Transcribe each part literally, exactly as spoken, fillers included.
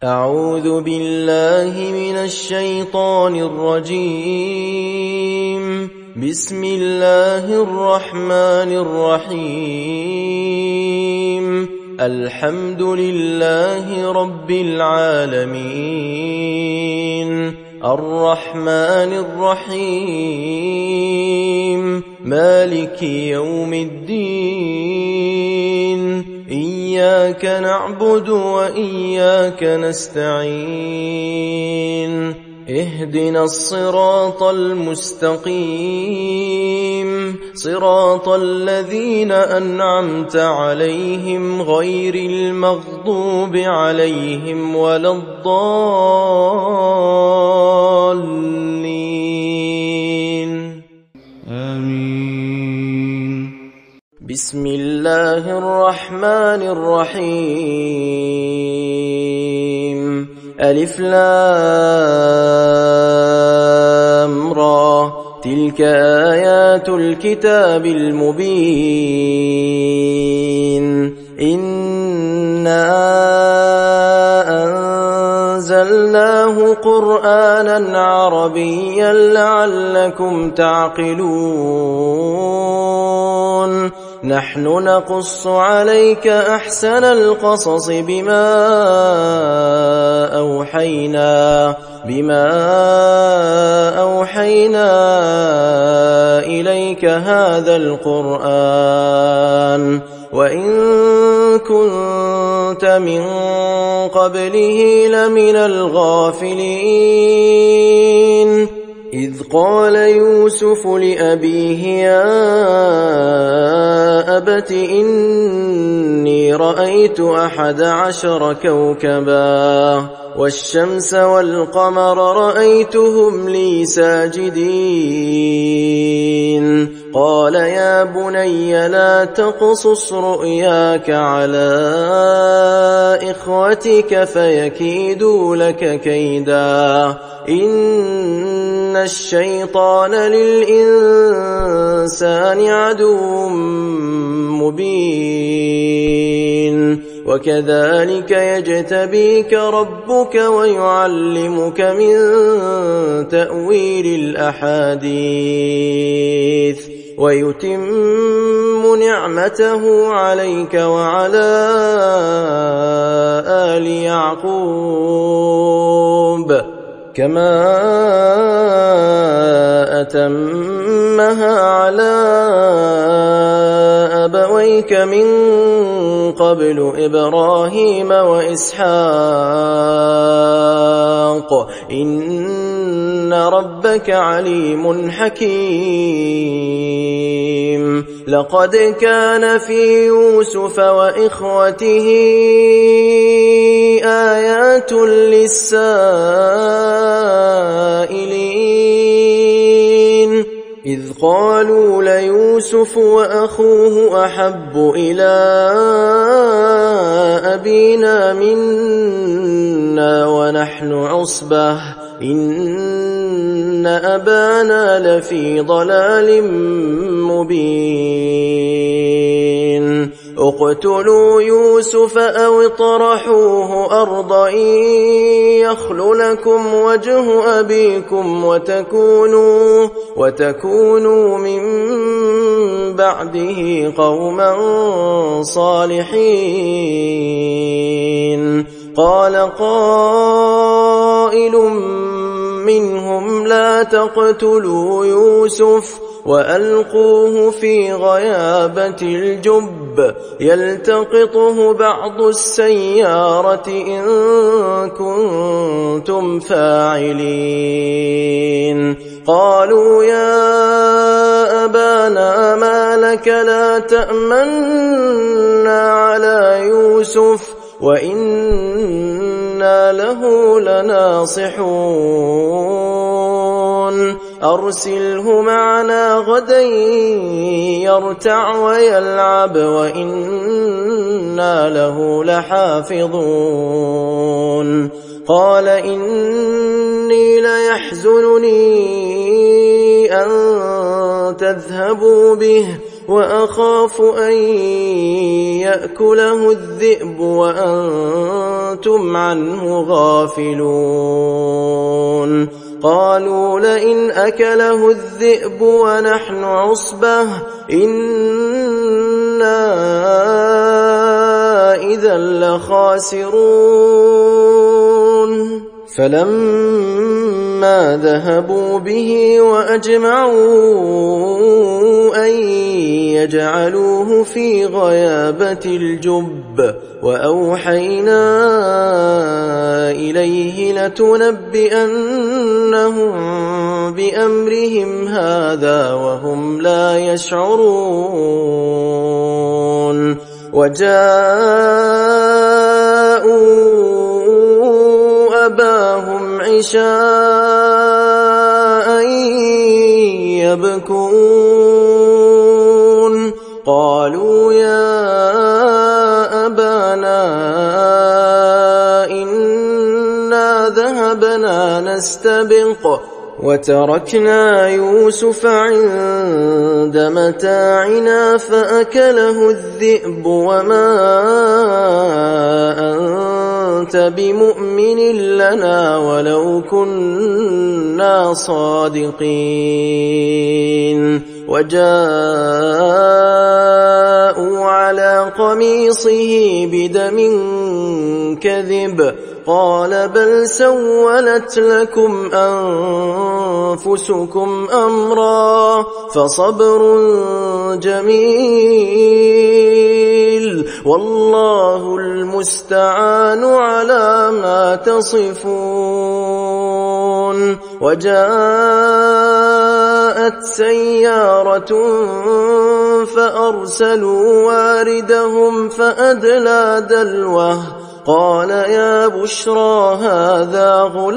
أعوذ بالله من الشيطان الرجيم. بسم الله الرحمن الرحيم. الحمد لله رب العالمين، الرحمن الرحيم، مالك يوم الدين، إياك نعبد وإياك نستعين، اهدنا الصراط المستقيم، صراط الذين أنعمت عليهم غير المغضوب عليهم ولا الضالين. آمين. بسم الله الرحمن الرحيم. ألف لام را، تلك آيات الكتاب المبين. إنا أنزلناه قرآنا عربيا لعلكم تعقلون. نحن نقص عليك أحسن القصص بما أوحينا بما أوحينا إليك هذا القرآن، وإن كنت من قبله لمن الغافلين. إذ قال يوسف لأبيه يا أبت إني رأيت أحد عشر كوكبا والشمس والقمر رأيتهم لي ساجدين. قال يا بني لا تقصص رؤياك على إخوتك فيكيدوا لك كيدا، إن الشيطان للإنسان عدو مبين. وكذلك يجتبيك ربك ويعلمك من تأويل الأحاديث ويتم نعمته عليك وعلى آل يعقوب كما أتمها على أبويك من قبل إبراهيم وإسحاق، إن ربك عليم حكيم. لقد كان في يوسف وإخوته آيات للسائلين، إذ قالوا ليوسف وأخوه أحب إلى أبينا منا ونحن عصبة إن أبانا لفي ضلال مبين. اقتلوا يوسف أو اطرحوه أرضا يخل لكم وجه أبيكم وتكونوا, وتكونوا من بعده قوما صالحين. قال قائل منهم لا تقتلوا يوسف وألقوه في غيابة الجب يلتقطه بعض السيارة إن كنتم فاعلين. قالوا يا أبانا ما لك لا تأمنا على يوسف وإنا له لناصحون. أرسله معنا غدا يرتع ويلعب وإنا له لحافظون. قال إني ليحزنني أن تذهبوا به وأخاف أن يأكله الذئب وأنتم عنه غافلون قالوا لئن أكله الذئب ونحن عصبة إنا إذا لخاسرون فلما ذهبوا به وأجمعوا أن يجعلوه في غيابة الجب وأوحينا إليه لتنبئنهم بأمرهم هذا وهم لا يشعرون وجاءوا أباهم عشاء يبكون قالوا يا أبانا إنا ذهبنا نستبق وتركنا يوسف عند متاعنا فأكله الذئب وما أنت بمؤمن لنا ولو كنا صادقين وجاءوا على قميصه بدم كذب قال بل سولت لكم أنفسكم أمرا فصبر جميل والله المستعان على ما تصفون وجاءت سيارة فأرسلوا واردهم فأدلى دلوه قال يا بشرى هذا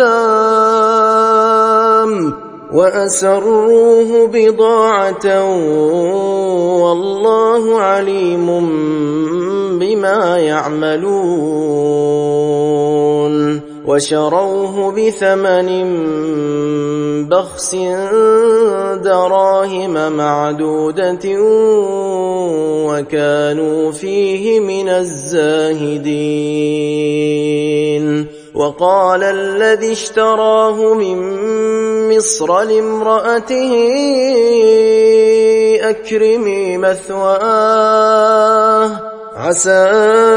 غلام وأسروه بضاعة والله عليم بما يعملون وشروه بثمن بخس دراهم معدودة وكانوا فيه من الزاهدين وقال الذي اشتراه من مصر لامرأته أكرمي مثواه عسى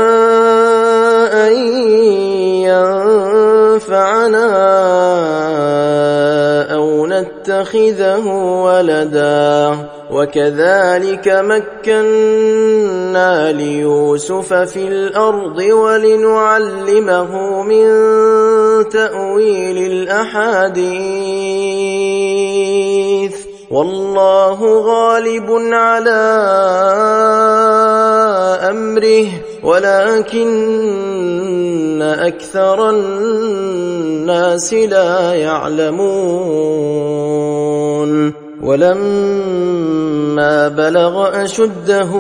أن ينفعنا أو نتخذه ولدا وكذلك مكنا ليوسف في الأرض ولنعلمه من تأويل الأحاديث والله غالب على أمره ولكن أكثر الناس لا يعلمون ولما بلغ أشده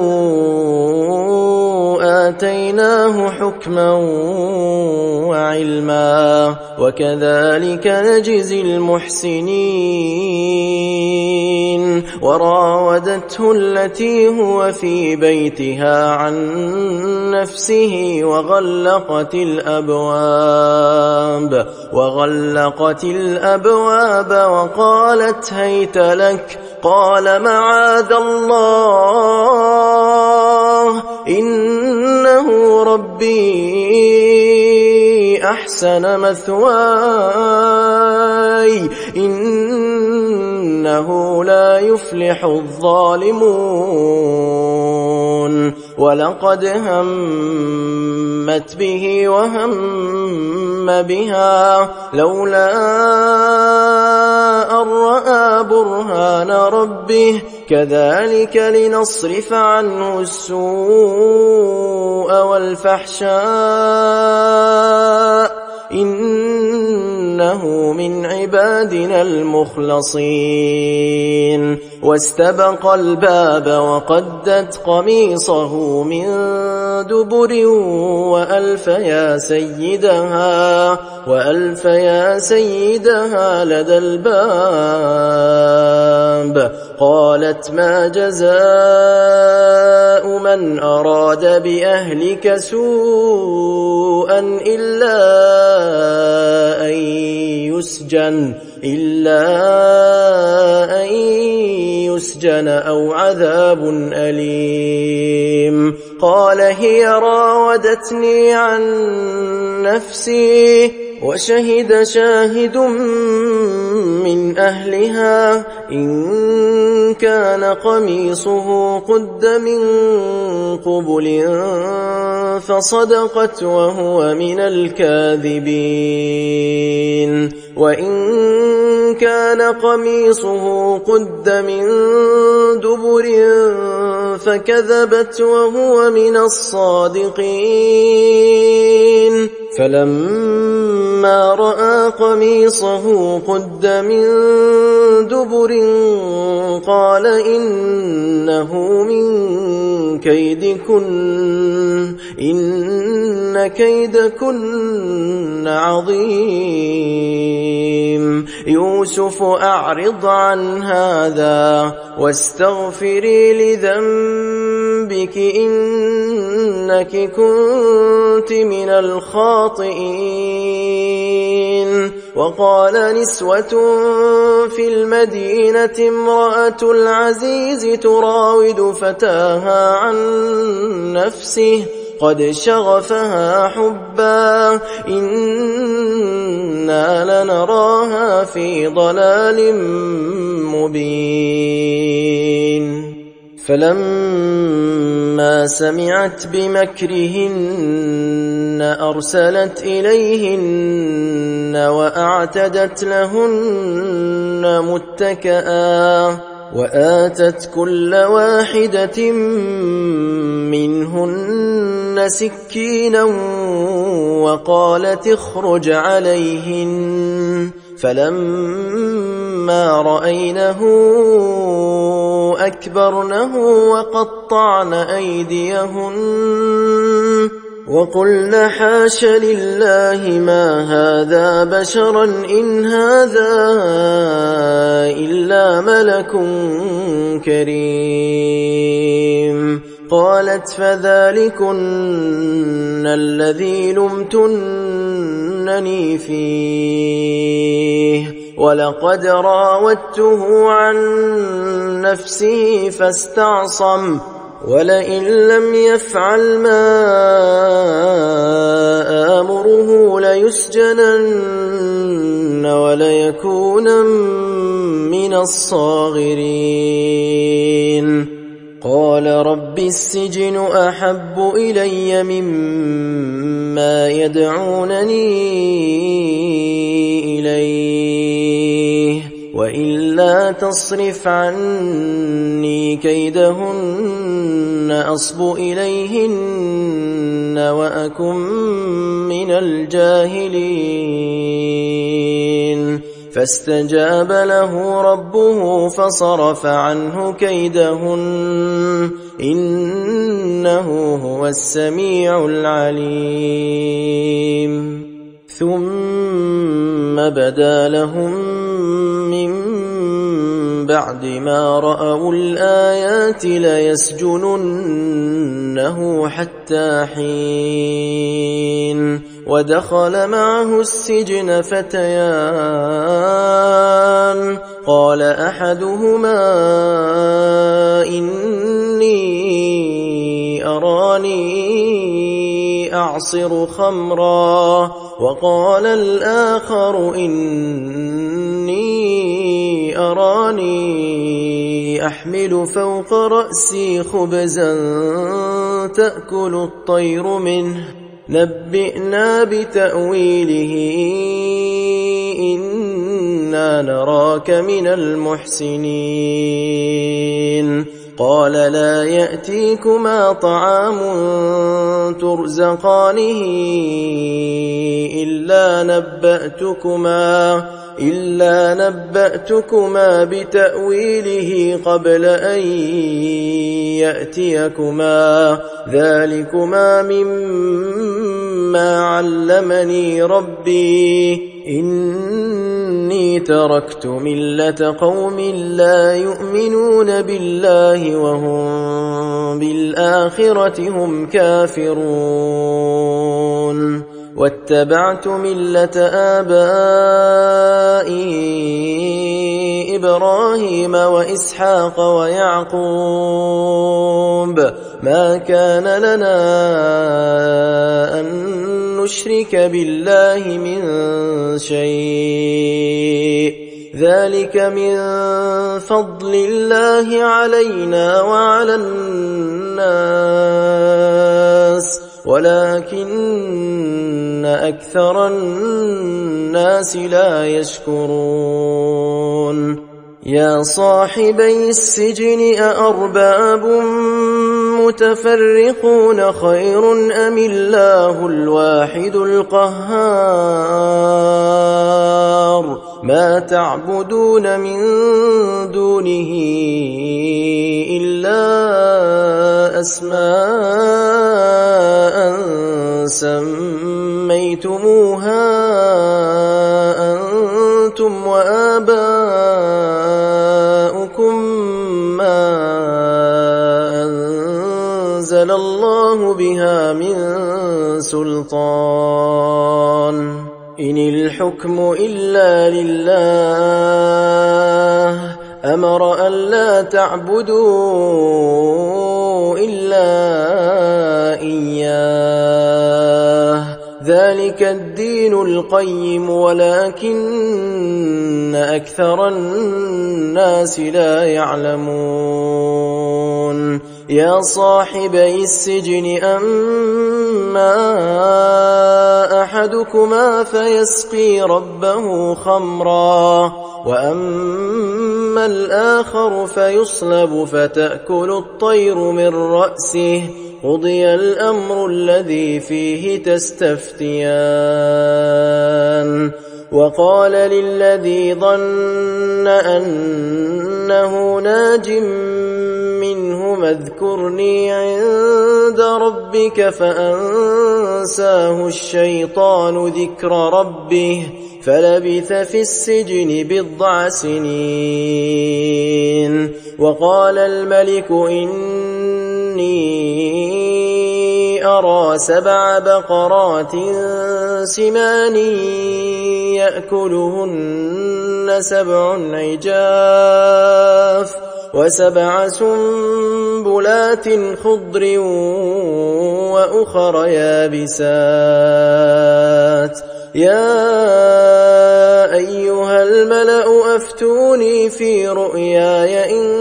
آتيناه حكما وعلما وكذلك نجزي المحسنين وراودته التي هو في بيتها عن نفسه وغلقت الأبواب وغلقت الأبواب وقالت هيت لك قال معاذ الله إنه ربي أحسن مثواي إنه لا يفلح الظالمون ولقد همت به وهم بها لولا أن رأى برهان ربه كذلك لنصرف عنه السوء والفحشاء إنه إنه من عبادنا المخلصين. واستبق الباب وقدت قميصه من دبر وألف يا سيدها وألف يا سيدها لدى الباب. قالت ما جزاء من أراد بأهلك سوءا إلا أن يسجن إلا أن يسجن أو عذاب أليم. قال هي راودتني عن نفسي وشهد شاهد من أهلها إن كان قميصه قد من قبل فصدقت وهو من الكاذبين. وإن كان قميصه قد من دبر فكذبت وهو من الصادقين. فلما رأى قميصه قد من دبر قال إنه من كيدكن إن كيدكن عظيم. يوسف أعرض عن هذا واستغفري لذنبك إنك كنت من الخاطئين. وقال نسوة في المدينة امرأة العزيز تراود فتاها عن نفسه قد شغفها حبا إنا لنراها في ضلال مبين. فلما سمعت بمكرهن أرسلت إليهن وأعتدت لهن متكئا وآتت كل واحدة منهن سكينا وقالت اخرج عليهن. فلما رأينه أكبرنه وقطعن أيديهن وقلن حاش لله ما هذا بشرا إن هذا إلا ملك كريم. قالت فذلكن الذي لمتنني فيه ولقد راودته عن نفسه فاستعصم ولئن لم يفعل ما آمره ليسجنن وليكون من الصاغرين. قال رب السجن أحب إلي مما يدعونني إليه وإلا تصرف عني كيدهن أصب إليهن وأكن من الجاهلين. فاستجاب له ربه فصرف عنه كيدهن إنه هو السميع العليم. ثم بدا لهم من بعد ما رأوا الآيات ليسجننه حتى حين. ودخل معه السجن فتيان قال أحدهما إني أراني أعصر خمرا وقال الآخر إني أراني أحمل فوق رأسي خبزا تأكل الطير منه نبئنا بتأويله إنا نراك من المحسنين. قال لا يأتيكما طعام ترزقانه إلا نبأتكما إلا نبأتكما بتأويله قبل أن يأتيكما ذلكما مما علمني ربي إني تركت ملة قوم لا يؤمنون بالله وهم بالآخرة هم كافرون واتبعت ملة آبائي إبراهيم وإسحاق ويعقوب ما كان لنا أن نشرك بالله من شيء ذلك من فضل الله علينا وعلى الناس ولكن أكثر الناس لا يشكرون يا صاحبي السجن أأرباب متفرقون خير أم الله الواحد القهار ما تعبدون من دونه إلا أسماء سميتموها أنتم وآباؤكم ما أنزل الله بها من سلطان إن الحكم إلا لله أمر أن لا تعبدوا إلا إياه ذلك الدين القيم ولكن أكثر الناس لا يعلمون يا صاحبي السجن أما أحدكما فيسقي ربه خمرا وأما الآخر فيصلب فتأكل الطير من رأسه قضي الأمر الذي فيه تستفتيان وقال للذي ظن أنه ناج منهما اذكرني عند ربك فأنساه الشيطان ذكر ربه فلبث في السجن بضع سنين وقال الملك إني أرى سبع بقرات سمان يأكلهن سبع عجاف وسبع سنبلات خضر وأخر يابسات يا أيها الملأ أفتوني في رؤياي إن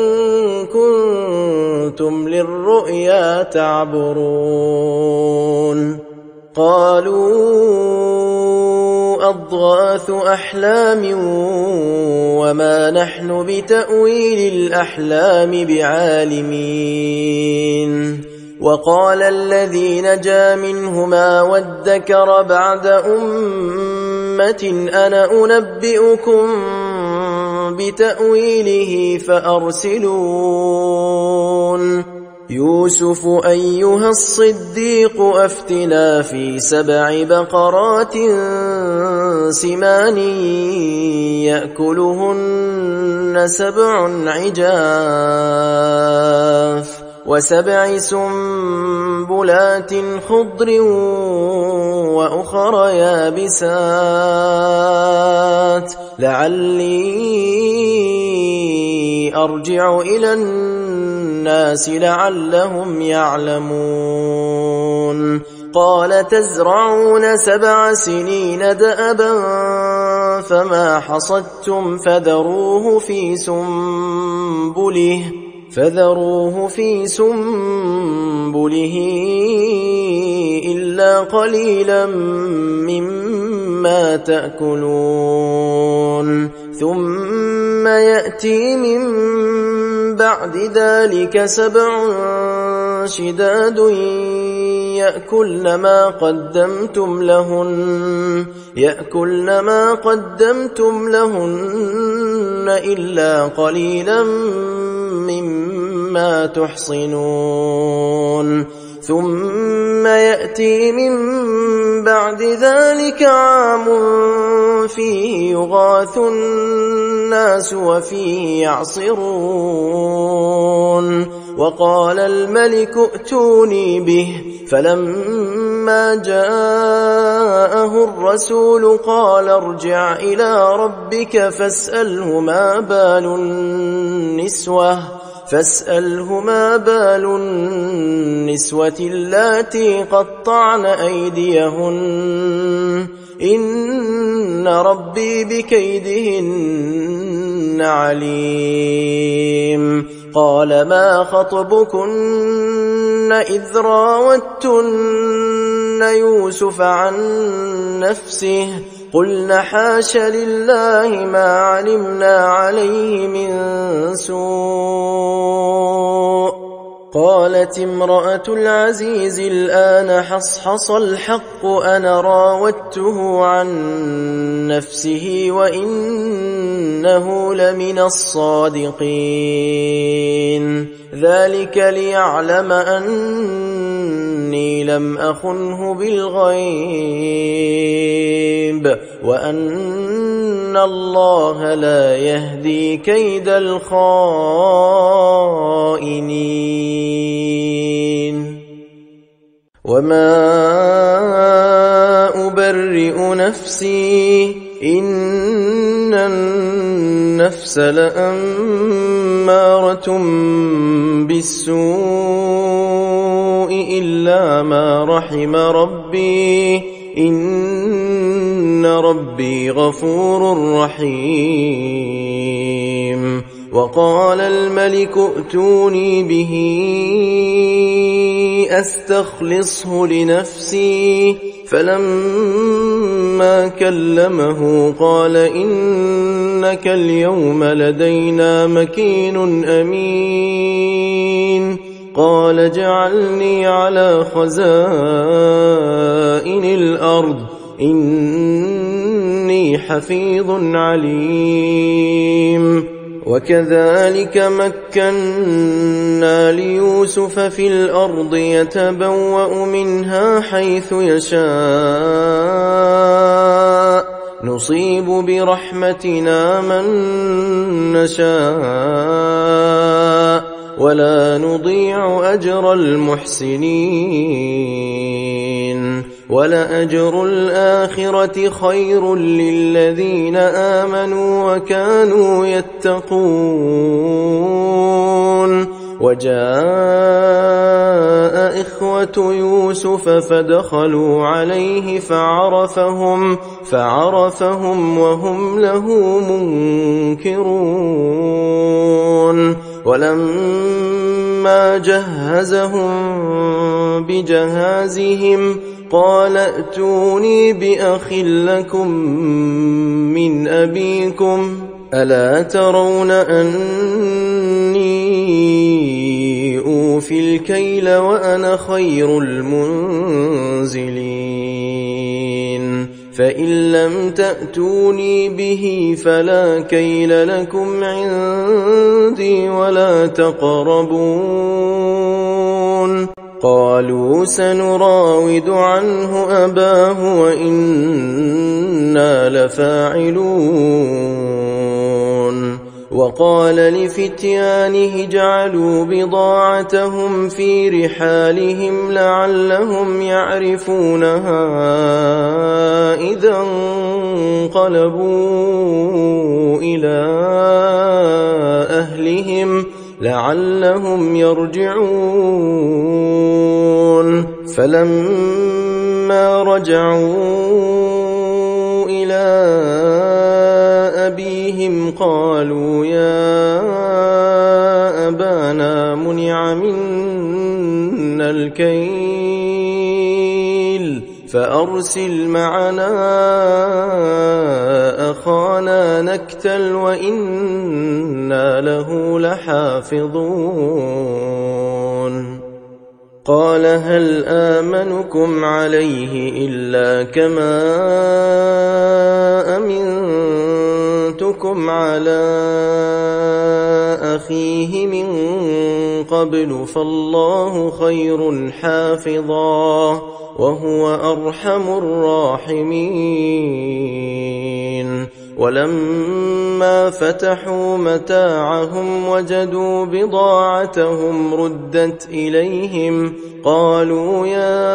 كنتم للرؤيا تعبرون قالوا أضغاث أحلام وما نحن بتأويل الأحلام بعالمين وقال الذي نجا منهما وادكر بعد أمة أنا أنبئكم بتأويله فأرسلون يوسف أيها الصديق أفتنا في سبع بقرات سمان يأكلهن سبع عجاف وسبع سنبلات خضر وأخر يابسات لعلي أرجع إلى الناس لعلهم يعلمون قال تزرعون سبع سنين دأبا فما حصدتم فذروه في سنبله فذروه في سنبله إلا قليلا مما تأكلون ثم يأتي من بعد ذلك سبع شداد يأكلن ما قدمتم لهن يأكلن ما قدمتم لهن إلا قليلا مما تحصنون ثم يأتي من بعد ذلك عام فيه يغاث الناس وفيه يعصرون وقال الملك ائتوني به فلما جاءه الرسول قال ارجع إلى ربك فاسأله ما بال النسوة فاسأله ما بال النسوة اللاتي قطعن أيديهن إن ربي بكيدهن عليم قال ما خطبكن إذ راوتن يوسف عن نفسه قلنا حاش لله ما علمنا عليه من سوء قالت امرأة العزيز الآن حصحص الحق أنا راودته عن نفسه وإنه لمن الصادقين ذلك ليعلم أني لم أخنه بالغيب وأن الله لا يهدي كيد الخائنين وما أبرئ نفسي إن النفس لأمارة بالسوء إلا ما رحم ربي إن ربي غفور رحيم وقال الملك ائتوني به أستخلصه لنفسي فلما كلمه قال إنك اليوم لدينا مكين أمين قال اجعلني على خزائن الأرض إني حفيظ عليم وكذلك مكنا ليوسف في الأرض يتبوأ منها حيث يشاء نصيب برحمتنا من نشاء ولا نضيع أجر المحسنين ولأجر الآخرة خير للذين آمنوا وكانوا يتقون وجاء إخوة يوسف فدخلوا عليه فعرفهم فعرفهم وهم له منكرون ولما جهزهم بجهازهم قال ائتوني بأخ لكم من أبيكم ألا ترون أني أوفي الكيل وأنا خير المنزلين فإن لم تأتوني به فلا كيل لكم عندي ولا تقربون قالوا سنراود عنه أباه وإنا لفاعلون وقال لفتيانه اجعلوا بضاعتهم في رحالهم لعلهم يعرفونها إذا انقلبوا إلى أهلهم لعلهم يرجعون فلما رجعوا إلى أبيهم قالوا يا أبانا منع منا الكيل فأرسل معنا أخانا نكتل وإنا وإنا له لحافظون قال هل آمنكم عليه إلا كما أمنتكم على أخيه من قبل فالله خير حافظا وهو أرحم الراحمين ولما فتحوا متاعهم وجدوا بضاعتهم ردت إليهم قالوا يا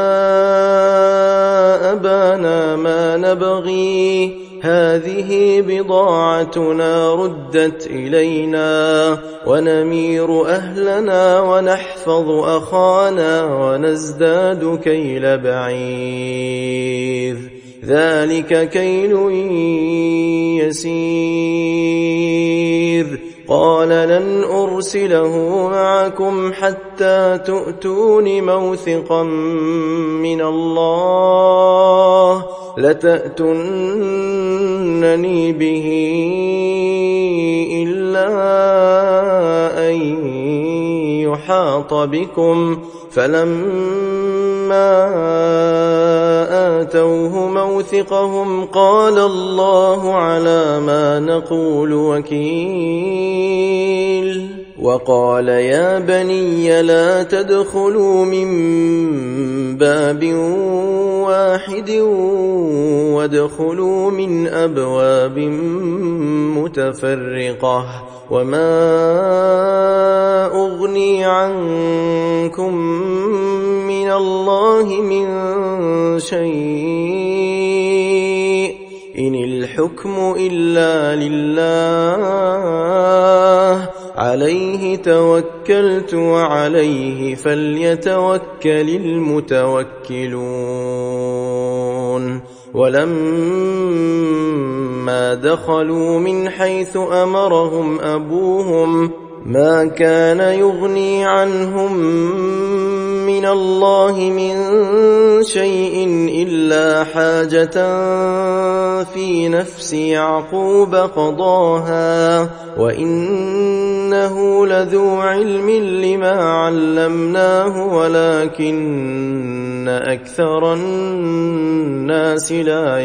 أبانا ما نبغي هذه بضاعتنا ردت إلينا ونمير أهلنا ونحفظ أخانا ونزداد كيل بعير ذلك كيل يسير قال لن أرسله معكم حتى تؤتون موثقا من الله لتأتونني به إلا أن يحاط بكم فلما آتوه موثقهم قال الله على ما نقول وكيل وقال يا بني لا تدخلوا من باب واحد وادخلوا من أبواب متفرقة وما أغني عنكم من الله من شيء إن الحكم إلا لله عليه توكلت وعليه فليتوكل المتوكلون ولما دخلوا من حيث أمرهم أبوهم ما كان يغني عنهم من الله من شيء إلا حاجة في نفس يعقوب قضاها وإنه لذو علم لما علمناه ولكن أكثر الناس لا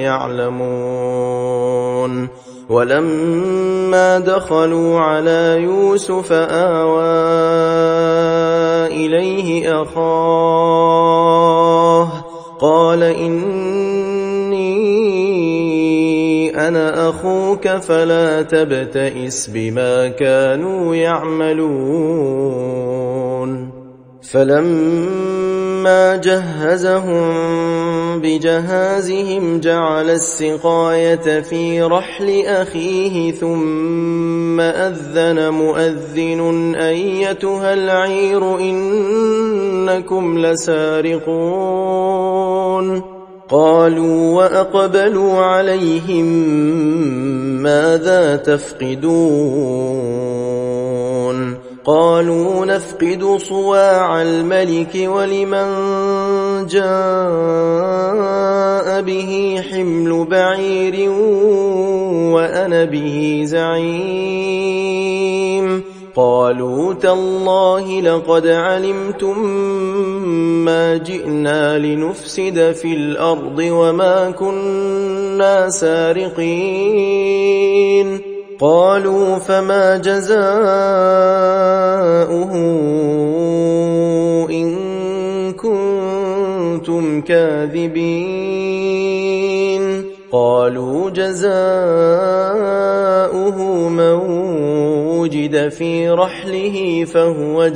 يعلمون ولما دخلوا على يوسف آوى إليه أخاه قال إني أنا أخوك فلا تبتئس بما كانوا يعملون فلما جهزهم بجهازهم جعل السقاية في رحل أخيه ثم أذن مؤذن أيتها العير إنكم لسارقون قالوا وأقبلوا عليهم ماذا تفقدون قالوا نفقد صواع الملك ولمن جاء به حمل بعير وأنا به زعيم قالوا تالله لقد علمتم ما جئنا لنفسد في الأرض وما كنا سارقين قالوا فما جزاؤه إن كنتم كاذبين قالوا جزاؤه من وجد في رحله فهو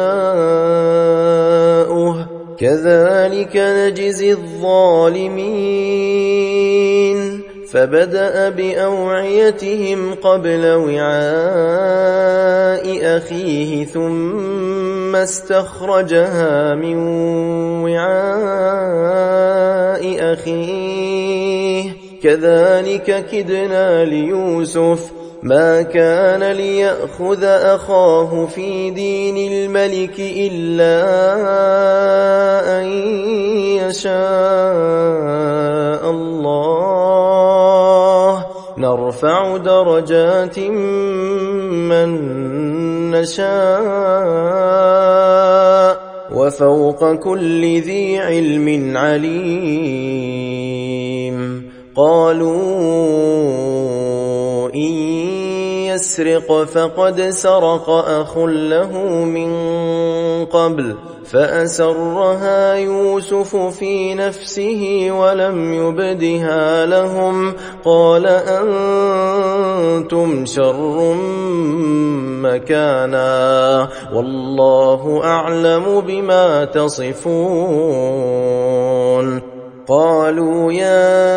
جزاؤه كذلك نجزي الظالمين فبدأ بأوعيتهم قبل وعاء أخيه ثم استخرجها من وعاء أخيه كذلك كدنا ليوسف ما كان ليأخذ أخاه في دين الملك إلا أن يشاء الله نرفع درجات من نشاء وفوق كل ذي علم عليم. قالوا إن يسرق فقد سرق أخ له من قبل فأسرها يوسف في نفسه ولم يبدها لهم قال أنتم شر مكانا والله أعلم بما تصفون. قالوا يا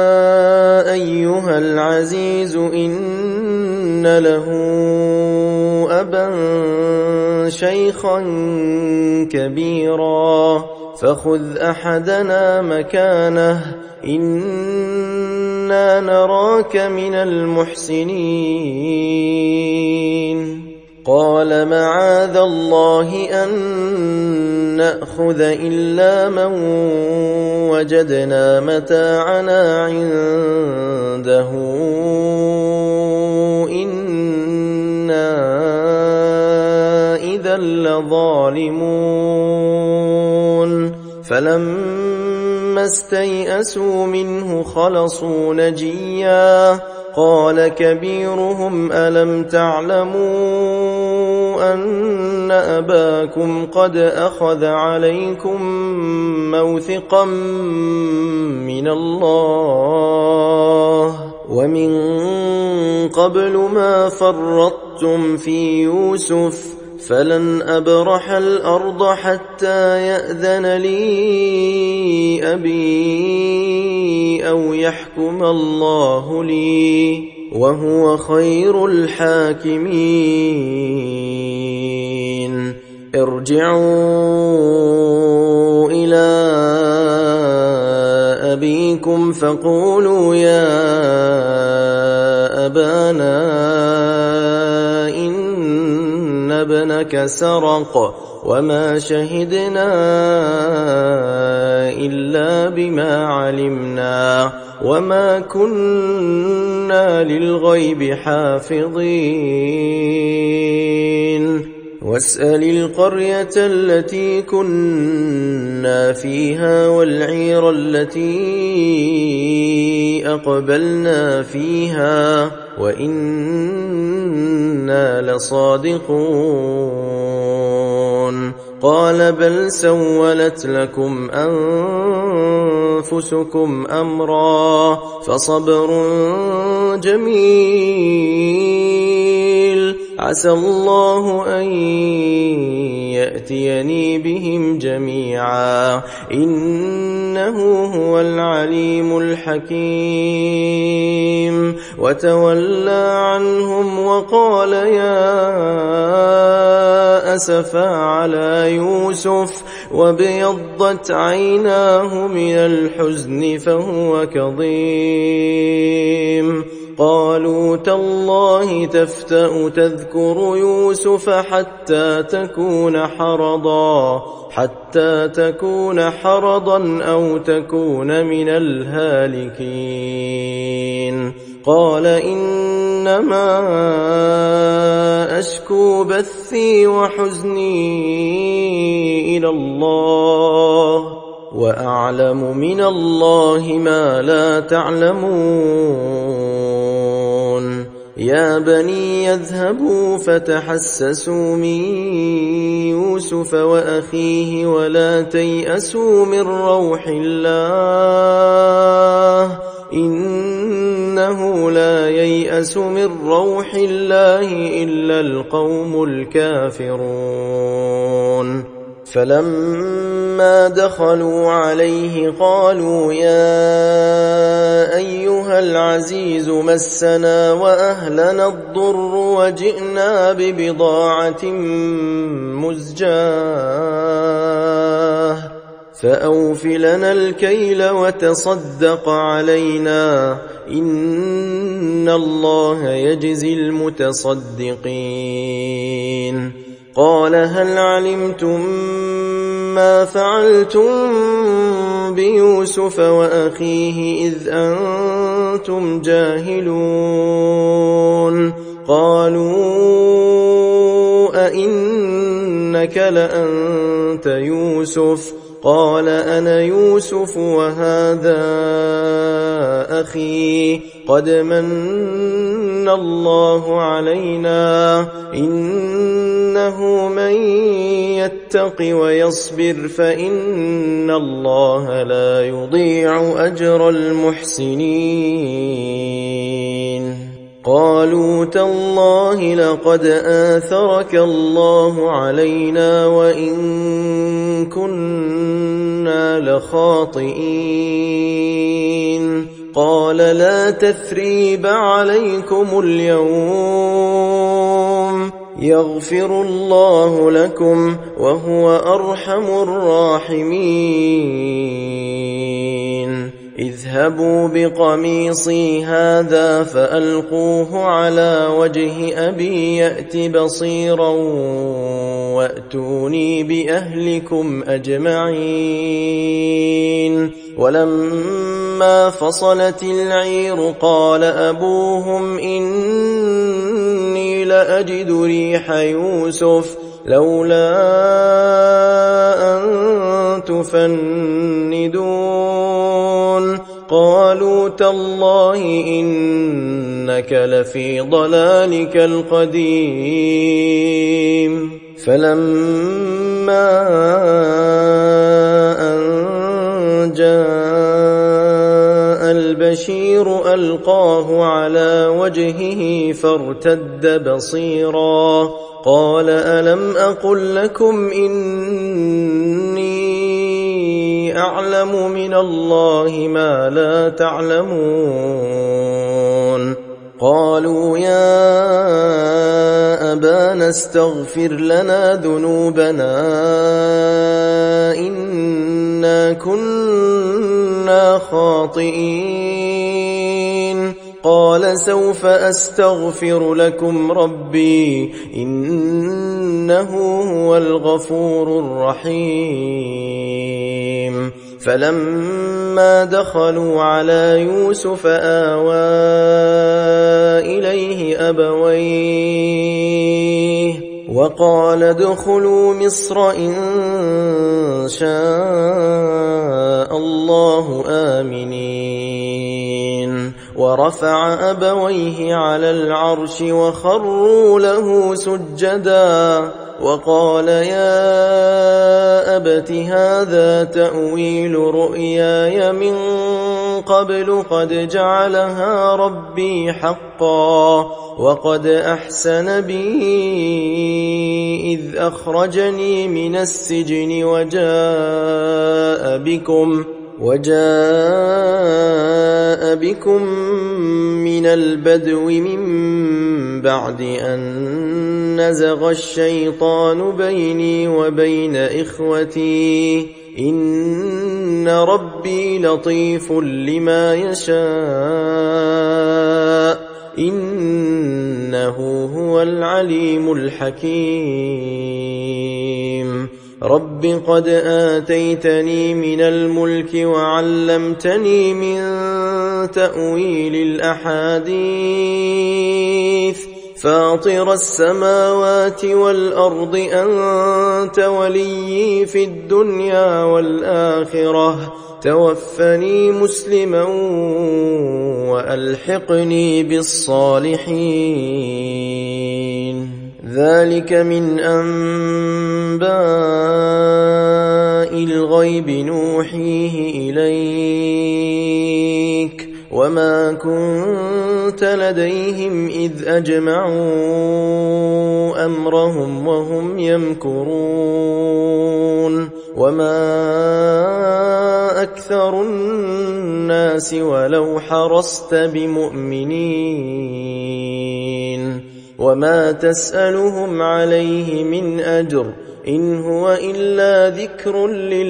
أيها العزيز إن له أبا شيخا كبيرا فخذ أحدنا مكانه إنا نراك من المحسنين. قال معاذ الله أن نأخذ إلا من وجدنا متاعنا عنده إنا إذا لظالمون. فلما استيئسوا منه خلصوا نجيا قال كبيرهم ألم تعلموا أن أباكم قد أخذ عليكم موثقا من الله ومن قبل ما فرطتم في يوسف فلن أبرح الأرض حتى يأذن لي أبي أو يحكم الله لي وهو خير الحاكمين. ارجعوا إلى أبيكم فقولوا يا أبانا إن ابنك سرق وما شهدنا إلا بما علمنا وما كنا للغيب حافظين. واسأل القرية التي كنا فيها والعير التي أقبلنا فيها وإنا لصادقون. قال بل سولت لكم أنفسكم أمرا فصبر جميل عسى الله أن يأتيني بهم جميعا إنه هو العليم الحكيم. وتولى عنهم وقال يا أسفا على يوسف وابيضت عيناه من الحزن فهو كظيم. قالوا تالله تفتأ تذكر يوسف حتى تكون حرضا حتى تكون حرضا أو تكون من الهالكين. قال إنما أشكو بثي وحزني إلى الله وأعلم من الله ما لا تعلمون. يا بني يذهبوا فتحسسوا من يوسف وأخيه ولا تيأسوا من روح الله إنه لا ييأس من روح الله إلا القوم الكافرون. فلما دخلوا عليه قالوا يا أيها العزيز مسنا وأهلنا الضر وجئنا ببضاعة مزجاة فأوف لنا الكيل وتصدق علينا إن الله يجزي المتصدقين. قال هل علمتم ما فعلتم بيوسف وأخيه إذ أنتم جاهلون قالوا أئنك لأنت يوسف قال أنا يوسف وهذا أخي قد من الله علينا إنه من يتق ويصبر فإن الله لا يضيع أجر المحسنين قالوا تالله لقد آثرك الله علينا وإن كنا لخاطئين قال لا تثريب عليكم اليوم يغفر الله لكم وهو أرحم الراحمين اذهبوا بقميصي هذا فألقوه على وجه أبي يأت بصيرا وأتوني بأهلكم أجمعين ولما فصلت العير قال أبوهم إني لأجد ريح يوسف لولا أن تفندون قالوا تالله إنك لفي ضلالك القديم فلما أن جاء البشير ألقاه على وجهه فارتد بصيرا قال ألم أقل لكم إني أعلم من الله ما لا تعلمون قالوا يا أبانا استغفر لنا ذنوبنا إنا كنا خاطئين قال سوف أستغفر لكم ربي إنه هو الغفور الرحيم فلما دخلوا على يوسف آوى إليه أبويه وقال ادخلوا مصر إن شاء الله آمنين ورفع أبويه على العرش وخروا له سجدا وقال يا أبت هذا تأويل رؤياي من قبل قد جعلها ربي حقا وقد أحسن بي إذ أخرجني من السجن وجاء بكم وجاء بكم من البدو من بعد أن نزغ الشيطان بيني وبين إخوتي إن ربي لطيف لما يشاء إنه هو العليم الحكيم رب قد آتيتني من الملك وعلمتني من تأويل الأحاديث فاطر السماوات والأرض أنت وليي في الدنيا والآخرة توفني مسلما وألحقني بالصالحين ذلك من أنباء الغيب نوحيه إليك وما كنت لديهم إذ أجمعوا أمرهم وهم يمكرون وما أكثر الناس ولو حرصت بمؤمنين وما تسألهم عليه من أجر إن هو إلا ذكر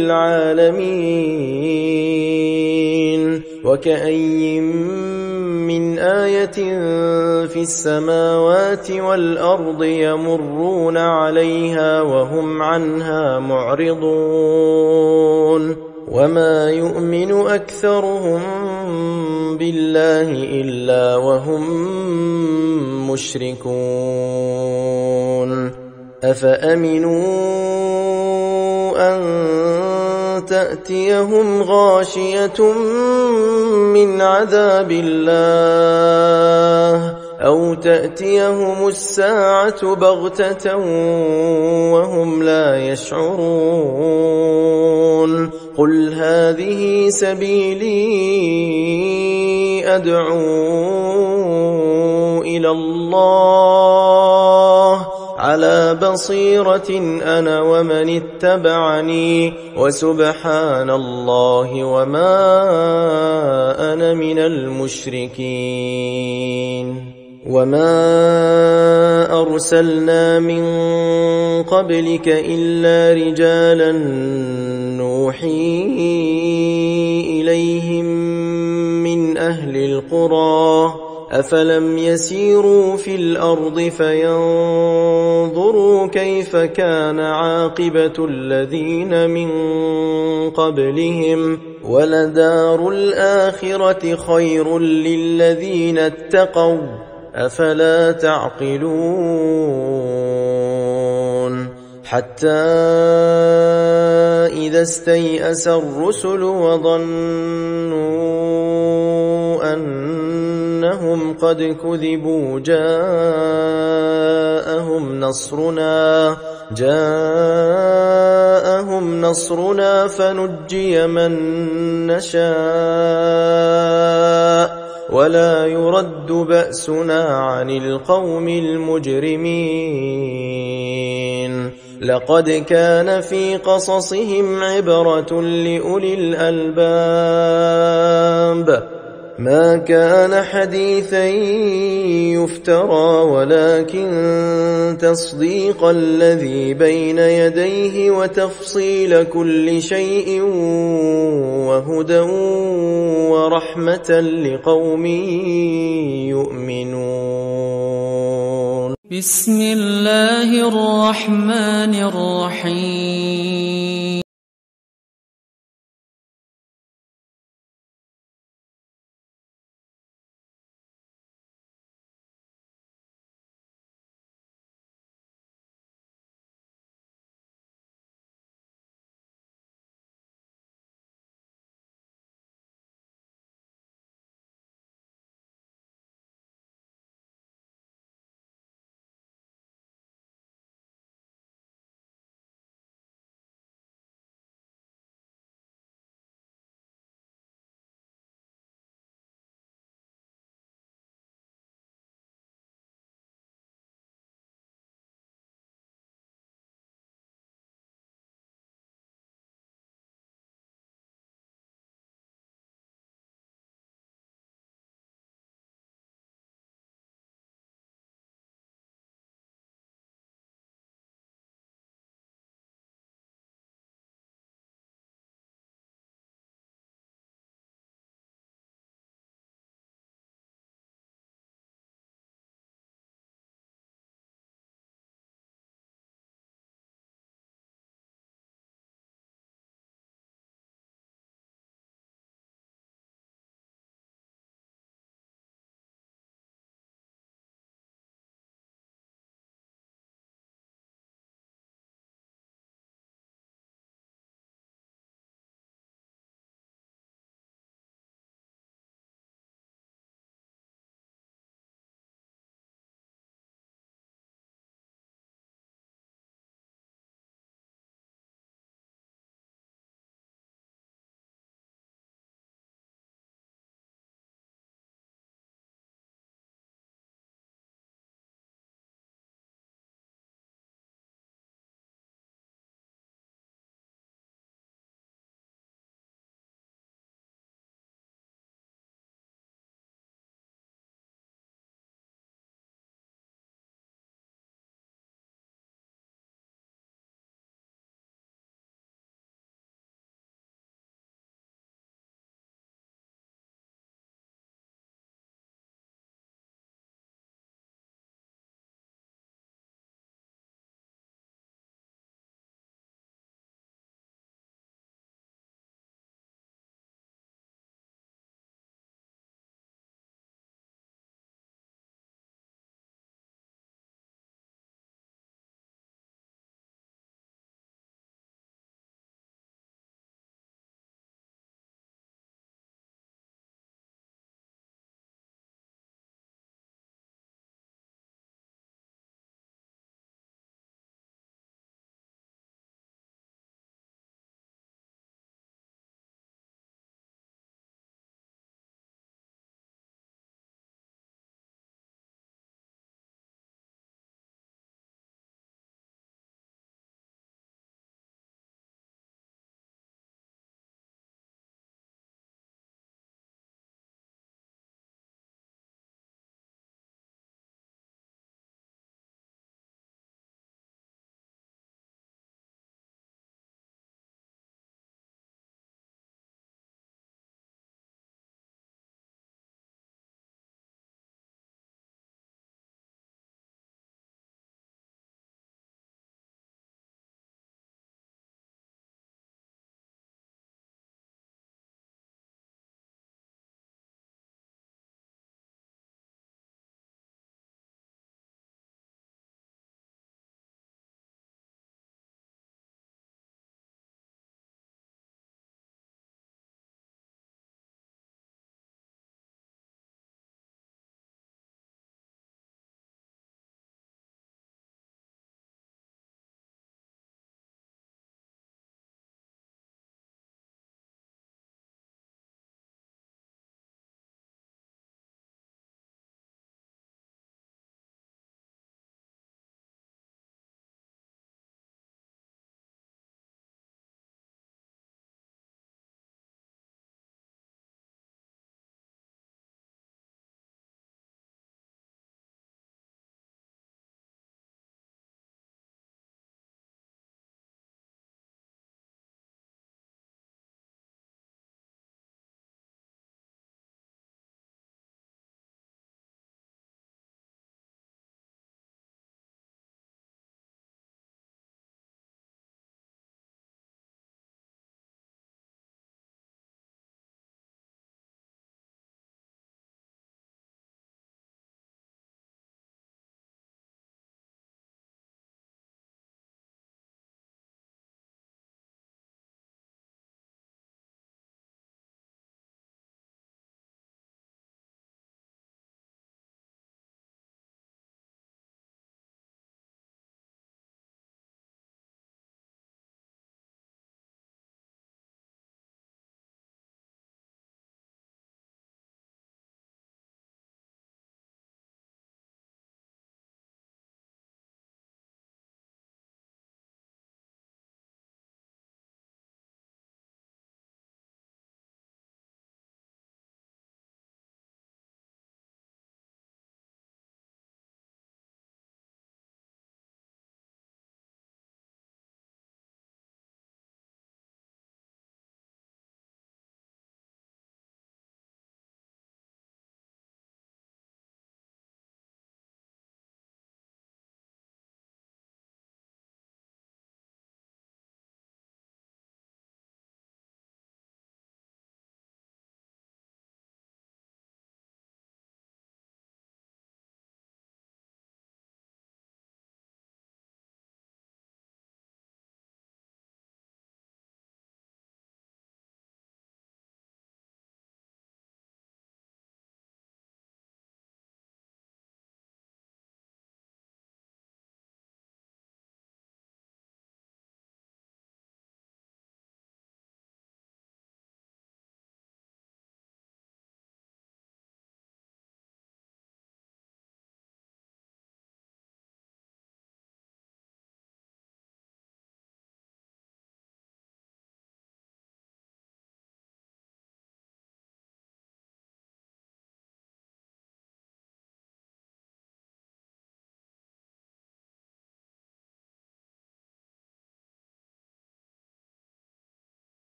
للعالمين وكأي من آية في السماوات والأرض يمرون عليها وهم عنها معرضون وما يؤمن أكثرهم بالله إلا وهم مشركون أفأمنوا أن تأتيهم غاشية من عذاب الله أو تأتيهم الساعة بغتة وهم لا يشعرون قل هذه سبيلي أدعو إلى الله على بصيرة أنا ومن اتبعني وسبحان الله وما أنا من المشركين وما أرسلنا من قبلك إلا رجالا نوحي إليهم من أهل القرى أفلم يسيروا في الأرض فينظروا كيف كان عاقبة الذين من قبلهم ولدار الآخرة خير للذين اتقوا أفلا تعقلون حتى إذا استيأس الرسل وظنوا أنهم قد كذبوا جاءهم نصرنا جاءهم نصرنا فنجي من نشاء ولا يرد بأسنا عن القوم المجرمين لقد كان في قصصهم عبرة لأولي الألباب ما كان حديثا يفترى ولكن تصديق الذي بين يديه وتفصيل كل شيء وهدى ورحمة لقوم يؤمنون بسم الله الرحمن الرحيم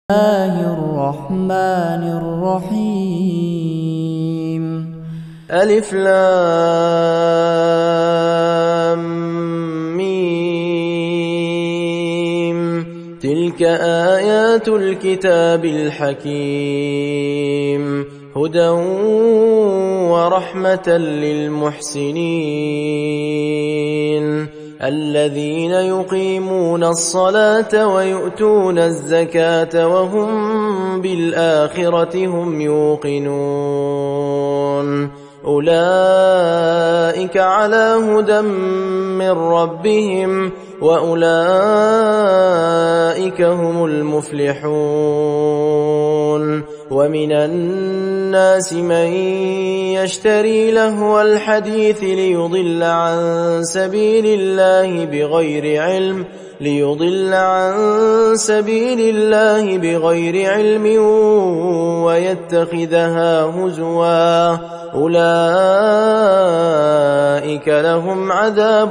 الله الرحمن الرحيم ألف لام ميم تلك آيات الكتاب الحكيم هدى ورحمة للمحسنين الذين يقيمون الصلاة ويؤتون الزكاة وهم بالآخرة هم يوقنون أولئك على هدى من ربهم وأولئك هم المفلحون ومن الناس من يشتري لهو الحديث ليضل عن سبيل الله بغير علم ليضل عن سبيل الله بغير علم ويتخذها هزوا أولئك لهم عذاب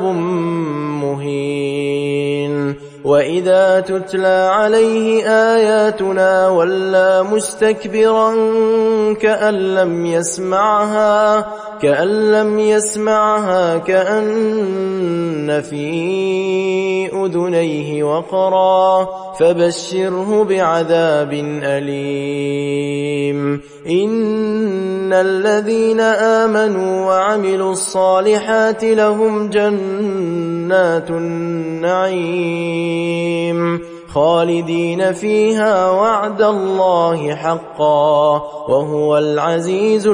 مهين وإذا تتلى عليه آياتنا ولى مستكبرا كأن لم يسمعها كأن لم يسمعها كأن في أذنيه وقرا فبشره بعذاب أليم إن الذين آمنوا وعملوا الصالحات لهم جنات النعيم خالدين فيها وعد الله حقا وهو العزيز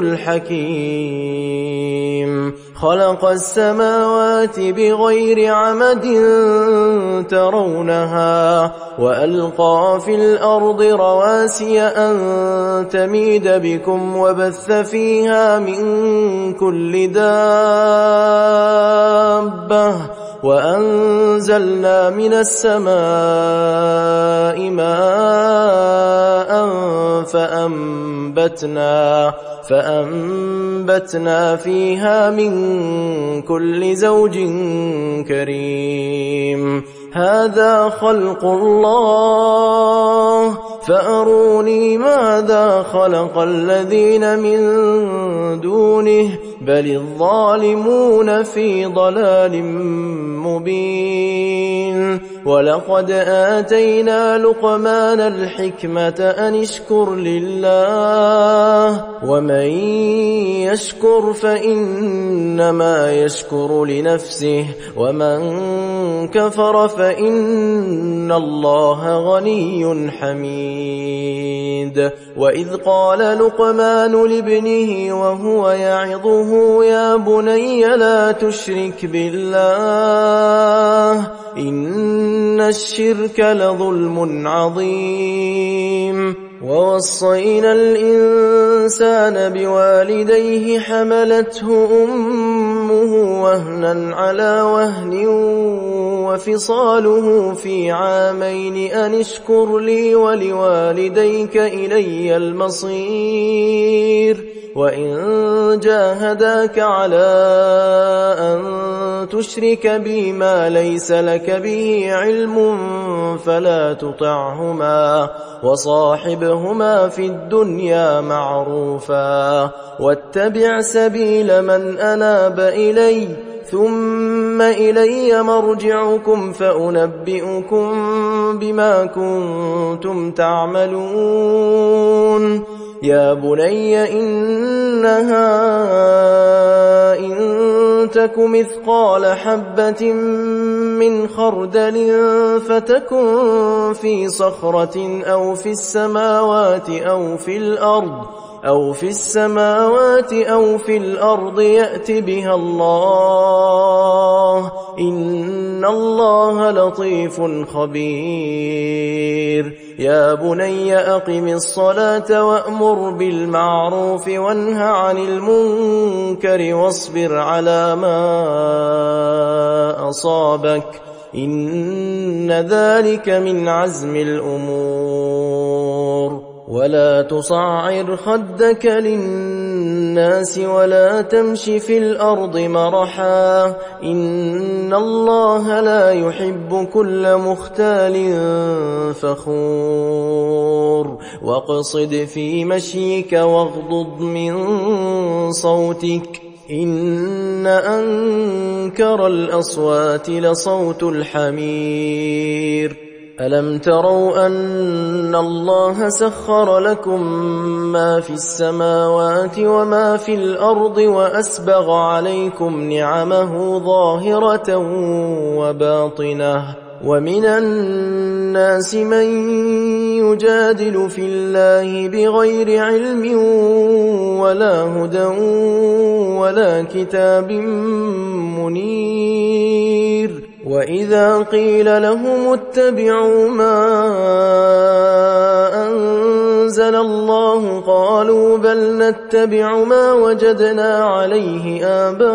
الحكيم خلق السماوات بغير عمد ترونها وألقى في الأرض رواسي أن تميد بكم وبث فيها من كل دابة وأنزلنا من السماء ماء فأنبتنا فأنبتنا فيها من كل زوج كريم هذا خلق الله فأروني ماذا خلق الذين من دونه بل الظالمون في ضلال مبين ولقد آتينا لقمان الحكمة أن اشكر لله ومن يشكر فإنما يشكر لنفسه ومن كفر فإن الله غني حميد وإذ قال لقمان لابنه وهو يعظه يا بني لا تشرك بالله إن الشرك لظلم عظيم ووصينا الإنسان بوالديه حملته أمه وهنا على وهن وفصاله في عامين أن اشكر لي ولوالديك إلي المصير وإن جاهداك على أن تشرك بي ما ليس لك به علم فلا تطعهما وصاحبهما في الدنيا معروفا واتبع سبيل من أناب إلي ثم إلي مرجعكم فأنبئكم بما كنتم تعملون يا بني إنها إن تك مثقال حبة من خردل فتكن في صخرة أو في السماوات أو في الأرض أو في السماوات أو في الأرض يأت بها الله إن الله لطيف خبير يا بني أقم الصلاة وأمر بالمعروف وانه عن المنكر واصبر على ما أصابك إن ذلك من عزم الأمور ولا تصعر خدك للناس الناس ولا تمش في الأرض مرحا إن الله لا يحب كل مختال فخور واقصد في مشيك واغضض من صوتك إن أنكر الأصوات لصوت الحمير ألم تروا أن الله سخر لكم ما في السماوات وما في الأرض وأسبغ عليكم نعمه ظاهرة وباطنة ومن الناس من يجادل في الله بغير علم ولا هدى ولا كتاب منير وإذا قيل لهم اتبعوا ما أنزل الله قالوا بل نتبع ما وجدنا عليه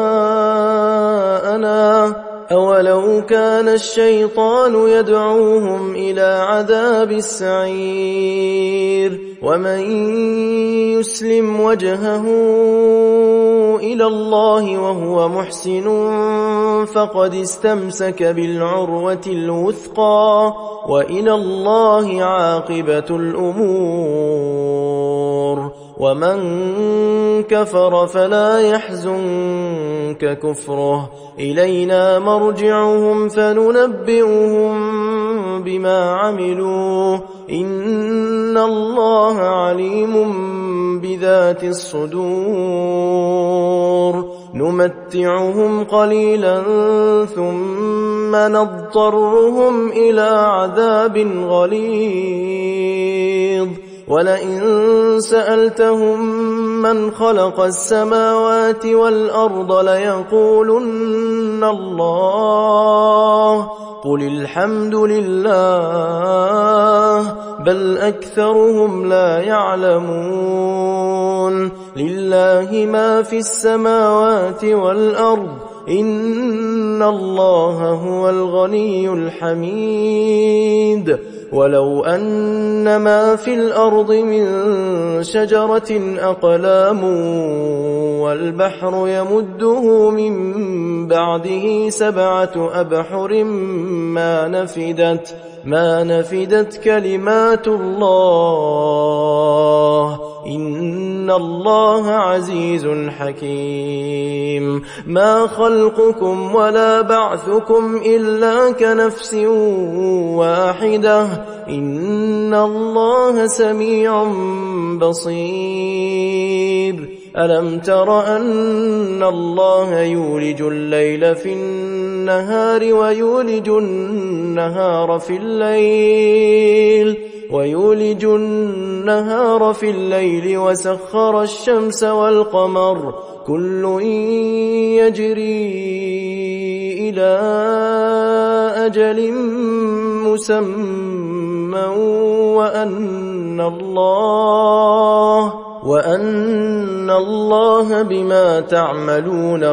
آباءنا أولو كان الشيطان يدعوهم إلى عذاب السعير ومن يسلم وجهه إلى الله وهو محسن فقد استمسك بالعروة الوثقى وإلى الله عاقبة الأمور ومن كفر فلا يحزنك كفره إلينا مرجعهم فننبئهم بما عملوا إن الله عليم بذات الصدور نمتعهم قليلا ثم نضطرهم إلى عذاب غليظ ولئن سألتهم من خلق السماوات والأرض ليقولن الله قل الحمد لله بل أكثرهم لا يعلمون لله ما في السماوات والأرض إن الله هو الغني الحميد ولو أن ما في الأرض من شجرة أقلام والبحر يمده من بعده سبعة أبحر ما نفدت ما نفدت كلمات الله إن الله عزيز حكيم ما خلقكم ولا بعثكم إلا كنفس واحدة إن الله سميع بصير ألم تر أن الله يولج الليل في النهار ويولج النهار في الليل ويولج النهار في الليل وسخر الشمس والقمر كل يجري إلى أجل مسمى وأن الله وأن الله بما تعملون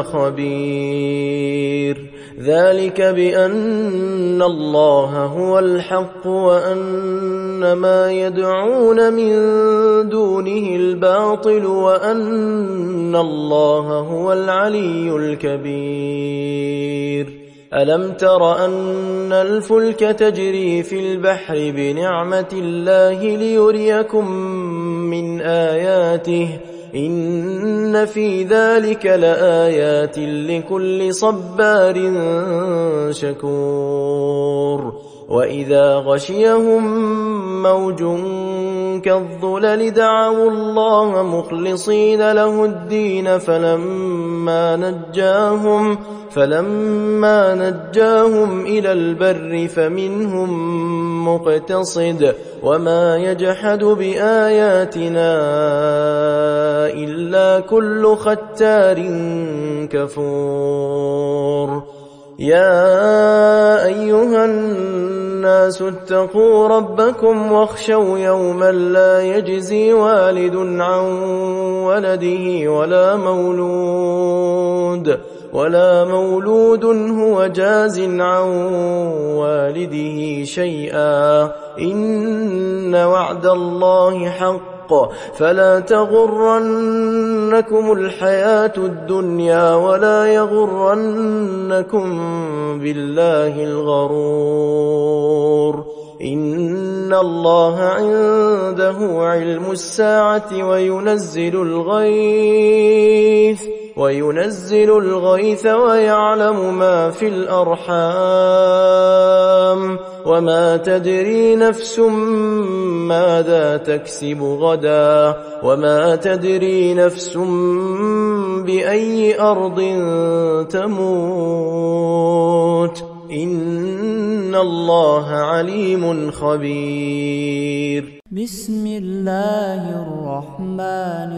خبير ذلك بأن الله هو الحق وأن ما يدعون من دونه الباطل وأن الله هو العلي الكبير ألم تر أن الفلك تجري في البحر بنعمة الله ليريكم من آياته إن في ذلك لآيات لكل صبار شكور وإذا غشيهم موج كالظلل دعوا الله مخلصين له الدين فلما نجاهم فلما نجاهم إلى البر فمنهم مقتصد وما يجحد بآياتنا إلا كل ختار كفور يا أيها الناس اتقوا ربكم واخشوا يوما لا يجزي والد عن ولده ولا مولود ولا مولود هو جاز عن والده شيئا إن وعد الله حق فلا تغرنكم الحياة الدنيا ولا يغرنكم بالله الغرور إن الله عنده علم الساعة وينزل الغيث وينزل الغيث ويعلم ما في الأرحام وما تدري نفس ماذا تكسب غدا وما تدري نفس بأي أرض تموت إن الله عليم خبير. بسم الله الرحمن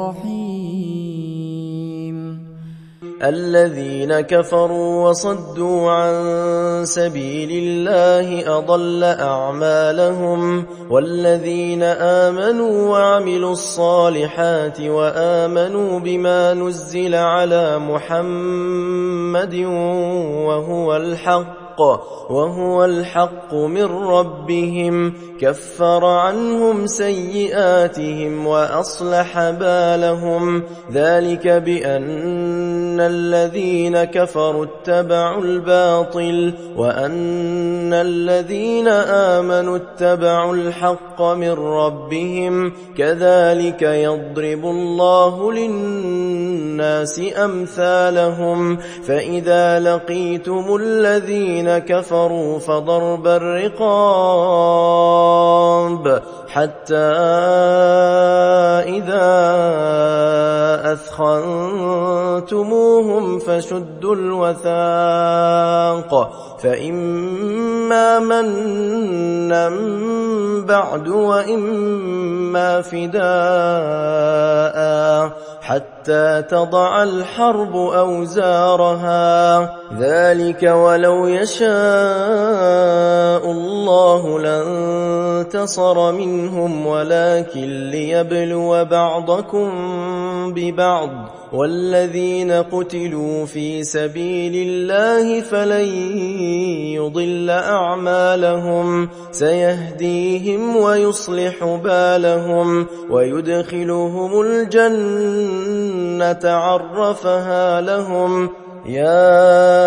الرحيم. الذين كفروا وصدوا عن سبيل الله أضل أعمالهم والذين آمنوا وعملوا الصالحات وآمنوا بما نزل على محمد وهو الحق وهو الحق من ربهم كفر عنهم سيئاتهم وأصلح بالهم ذلك بأن الذين كفروا اتبعوا الباطل وأن الذين آمنوا اتبعوا الحق من ربهم كذلك يضرب الله للناس أمثالهم فإذا لقيتم الذين كفروا فضرب الرقاب حتى إذا أثخنتموهم فشدوا الوثاق فإما منا بعد وإما فداء حتى تضع الحرب أوزارها ذلك ولو يشاء الله لانتصر منهم ولكن ليبلو بعضكم ببعض والذين قتلوا في سبيل الله فلن يضل أعمالهم سيهديهم ويصلح بالهم ويدخلهم الجنة عرفها لهم يا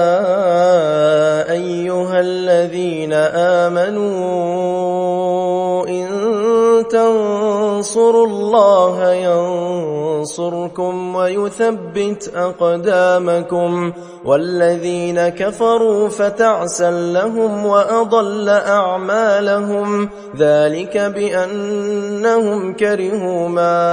أيها الذين آمنوا إن تنصروا الله ينصركم ويثبت أقدامكم والذين كفروا فتعسا لهم وأضل أعمالهم ذلك بأنهم كرهوا ما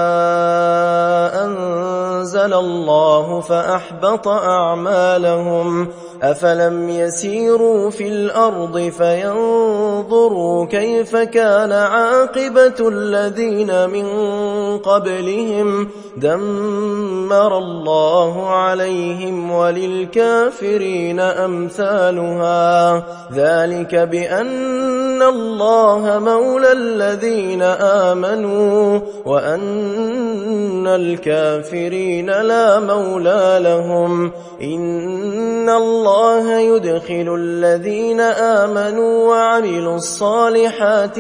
أنزل الله فأحبط أعمالهم أفلم يسيروا في الأرض فينظروا كيف كان عاقبة الذين من قبلهم دمر الله عليهم وللكافرين أمثالها ذلك بأن الله مولى الذين آمنوا وأن الكافرين لا مولى لهم إن الله يدخل الذين آمنوا وعملوا الصالحات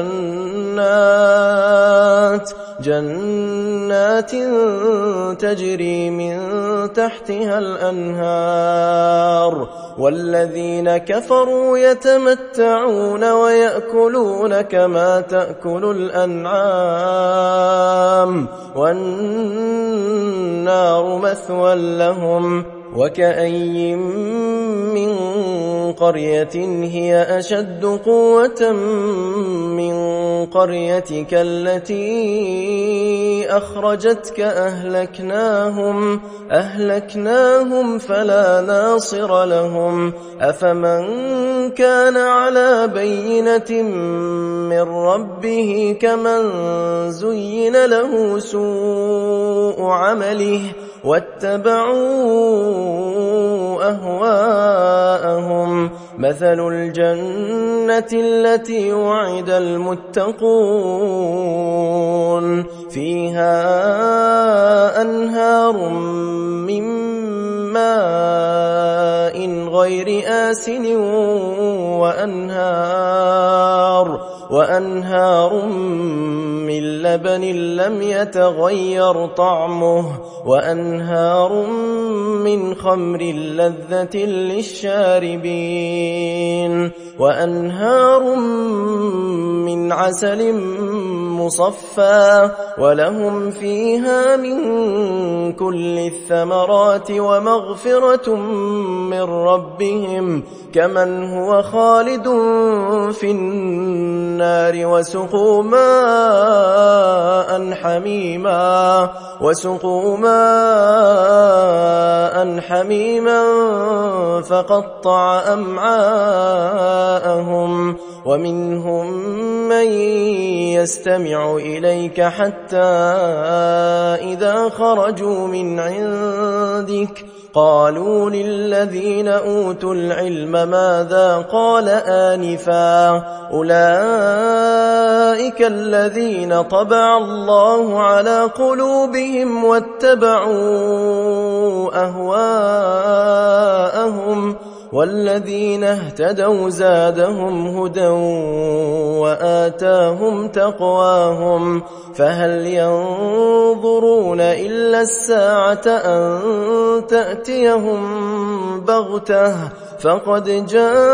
جنات جنات تجري من تحتها الأنهار والذين كفروا يتمتعون ويأكلون كما تأكل الأنعام والنار مثوى لهم وكأي من قرية هي أشد قوة من قريتك التي أخرجتك أهلكناهم أهلكناهم فلا ناصر لهم أفمن كان على بينة من ربه كمن زين له سوء عمله واتبعوا أهواءهم مثل الجنة التي وعد المتقون فيها أنهار من ماء غير آسن وأنهار وأنهار من لبن لم يتغير طعمه وأنهار من خمر لذة للشاربين وأنهار من عسل مصفى ولهم فيها من كل الثمرات ومغفرة من ربهم كمن هو خالد في النار وسقوا ماء حميما وسقوا ماء حميما فقطع أمعاءهم ومنهم من يستمع إليك حتى إذا خرجوا من عندك قالوا للذين أوتوا العلم ماذا قال آنفا أولئك الذين طبع الله على قلوبهم واتبعوا أهواءهم والذين اهتدوا زادهم هدى وآتاهم تقواهم فهل ينظرون إلا الساعة أن تأتيهم بغتة فقد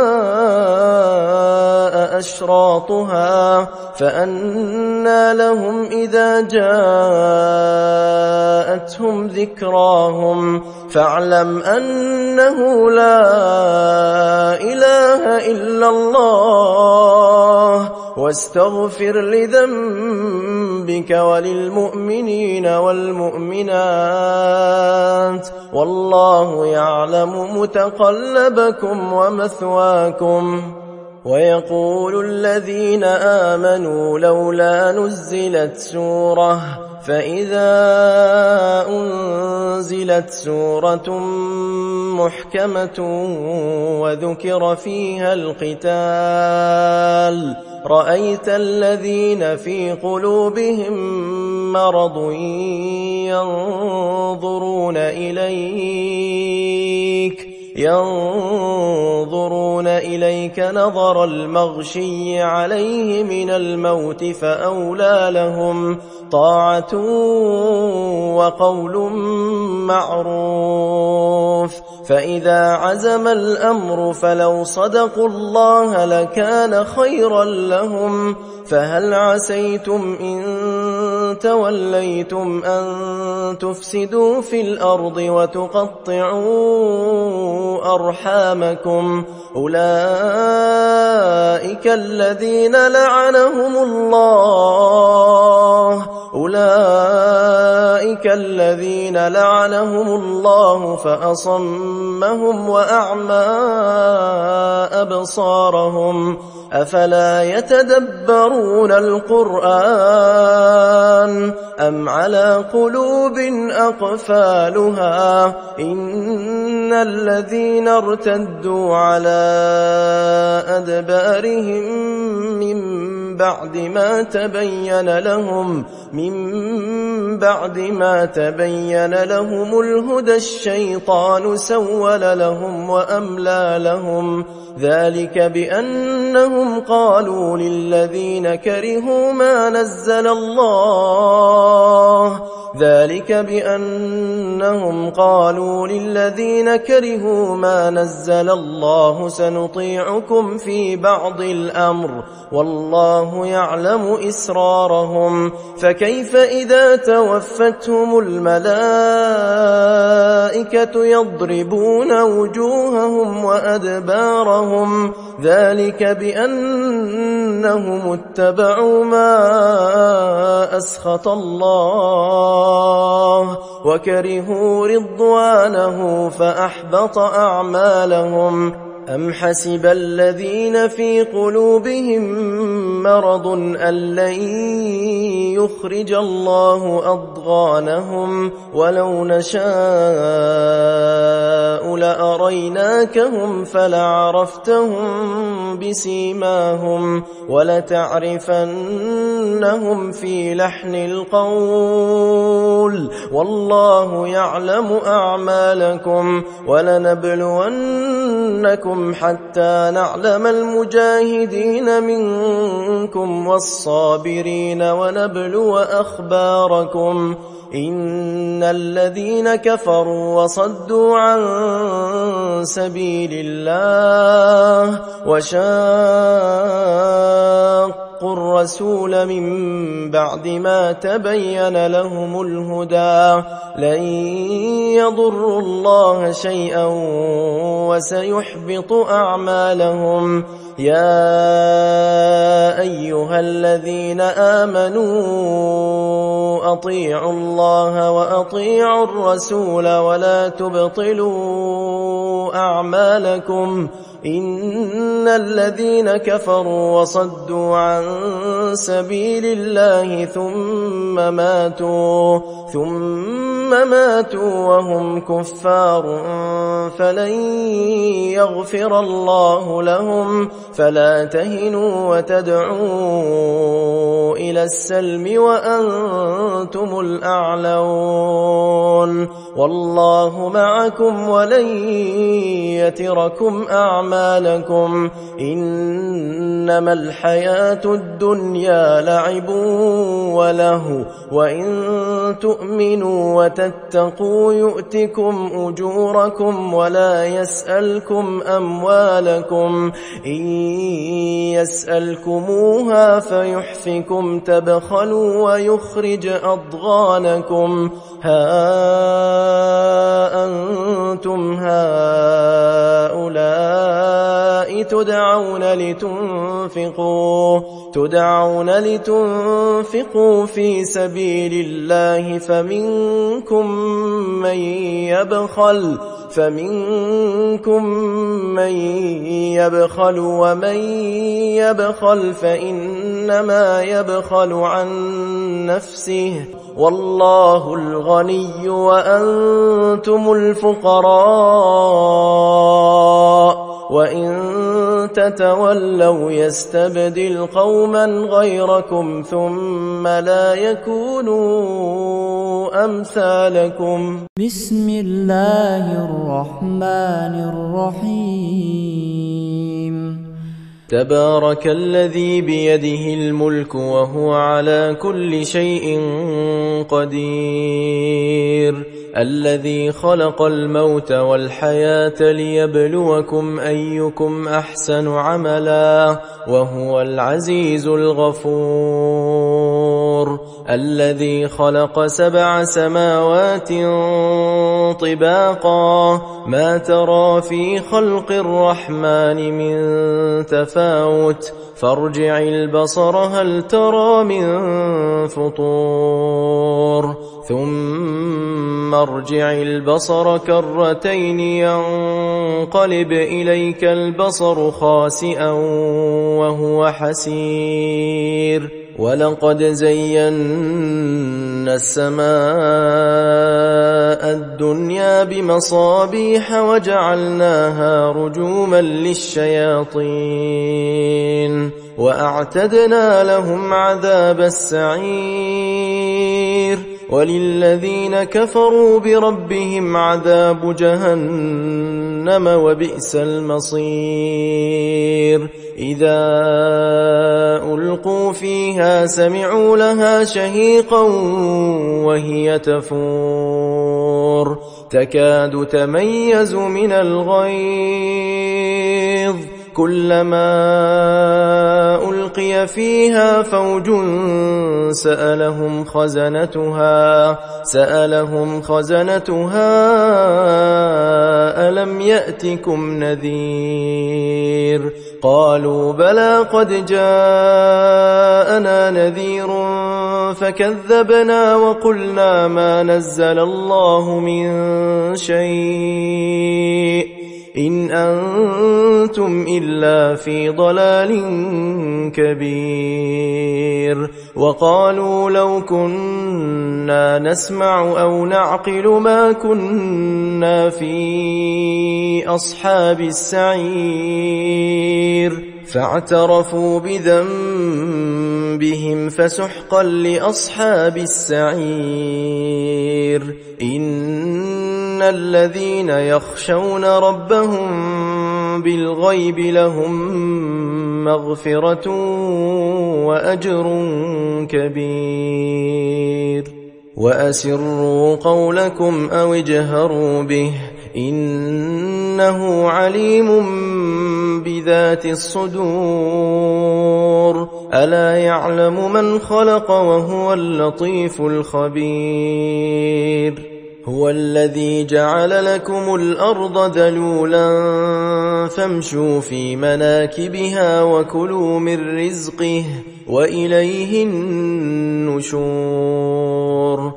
جاء أشراطها فأنى لهم إذا جاءتهم ذكراهم فاعلم أنه لا إله إلا الله واستغفر لذنبك وللمؤمنين والمؤمنات والله يعلم متقلبكم ومثواكم ويقول الذين آمنوا لولا نزلت سورة فإذا أنزلت سورة محكمة وذكر فيها القتال رأيت الذين في قلوبهم مرض ينظرون إليك ينظرون إليك نظر المغشي عليه من الموت فأولى لهم طاعة وقول معروف فإذا عزم الأمر فلو صدقوا الله لكان خيرا لهم فهل عسيتم إن توليتم أن تفسدوا في الأرض وتقطعوا أرحامكم أولئك الذين لعنهم الله أولئك الذين لعنهم الله فأصمهم وأعمى أبصارهم أفلا يتدبرون القرآن أم على قلوب أقفالها إن الذين ارتدوا على أدبارهم من بعد ما تبين لهم من بعد ما تبين لهم الهدى الشيطان سول لهم وأملى لهم ذلك بأنهم قالوا للذين كرهوا ما نزل الله ذلك بأنهم قالوا للذين كرهوا ما نزل الله سنطيعكم في بعض الأمر والله يعلم إسرارهم فكيف إذا توفتهم الملائكة يضربون وجوههم وأدبارهم ذلك بأنهم اتبعوا ما أسخط الله وكرهوا رضوانه فأحبط أعمالهم أم حسب الذين في قلوبهم مرض أن لن يخرج الله أضغانهم ولو نشاء لأريناكهم فلعرفتهم بسيماهم ولتعرفنهم في لحن القول والله يعلم أعمالكم ولنبلونكم حتى نعلم المجاهدين منكم والصابرين ونبلونكم ليبلو أخباركم إن الذين كفروا وصدوا عن سبيل الله وشاقوا الرسول من بعد ما تبين لهم الهدى لن يضروا الله شيئا وسيحبط أعمالهم. يا أيها الذين آمنوا أطيعوا الله وأطيعوا الرسول ولا تبطلوا أعمالكم إن الذين كفروا وصدوا عن سبيل الله ثم ماتوا ثم ماتوا وهم كفار فلن يغفر الله لهم فلا تهنوا وتدعوا إلى السلم وأنتم الأعلون والله معكم ولن يتركم أعمالكم إنما الحياة الدنيا لعب وله وإن تؤمنوا وتتقوا يؤتكم أجوركم ولا يسألكم أموالكم إن يسألكموها فيحفكم تبخلوا ويخرج أضغانكم ها أنتم هؤلاء تدعون لتنفقوا تدعون لتنفقوا في سبيل الله فمنكم من يبخل فمنكم من يبخل ومن يبخل فإنما يبخل عن نفسه والله الغني وأنتم الفقراء وإن تتولوا يستبدل قوما غيركم ثم لا يكونوا أمثالكم. بسم الله الرحمن الرحيم. تبارك الذي بيده الملك وهو على كل شيء قدير الذي خلق الموت والحياة ليبلوكم أيكم أحسن عملا وهو العزيز الغفور الذي خلق سبع سماوات طباقا ما ترى في خلق الرحمن من تفاوت فارجع البصر هل ترى من فطور ثم ارجع البصر كرتين ينقلب إليك البصر خاسئا وهو حسير ولقد زينا السماء الدنيا بمصابيح وجعلناها رجوما للشياطين وأعتدنا لهم عذاب السعير وللذين كفروا بربهم عذاب جهنم وبئس المصير إذا ألقوا فيها سمعوا لها شهيقا وهي تفور تكاد تميز من الغيظ كلما ألقي فيها فوج سألهم خزنتها سألهم خزنتها ألم يأتكم نذير قالوا بلى قد جاءنا نذير فكذبنا وقلنا ما نزل الله من شيء إن أنتم إلا في ضلال كبير وقالوا لو كنا نسمع أو نعقل ما كنا في أصحاب السعير فاعترفوا بذنبهم بهم فسحقا لأصحاب السعير إن الذين يخشون ربهم بالغيب لهم مغفرة وأجر كبير وأسروا قولكم أو اجهروا به إنه عليم بذات الصدور ألا يعلم من خلق وهو اللطيف الخبير هو الذي جعل لكم الأرض ذلولا فامشوا في مناكبها وكلوا من رزقه وإليه النشور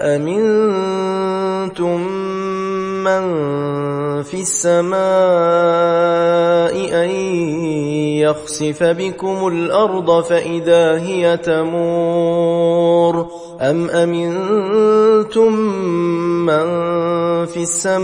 أأمنتم من في السماء أن يخسف بكم الأرض فإذا هي تمور أم أمنتم من في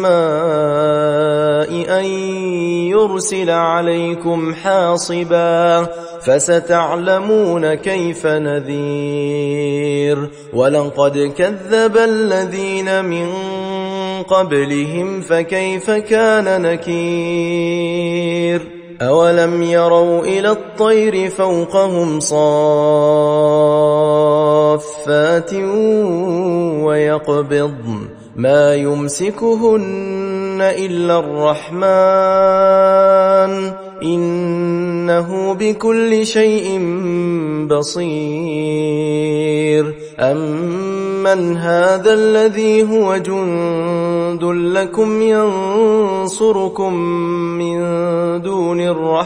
السماء أن يرسل عليكم حاصبا فستعلمون كيف نذير ولقد كذب الذين من قبلهم فكيف كان نكير أولم يروا إلى الطير فوقهم صافات ويقبضن ما يمسكهن إلا الرحمن إنه بكل شيء بصير أمن هذا الذي هو جند لكم ينصركم من دون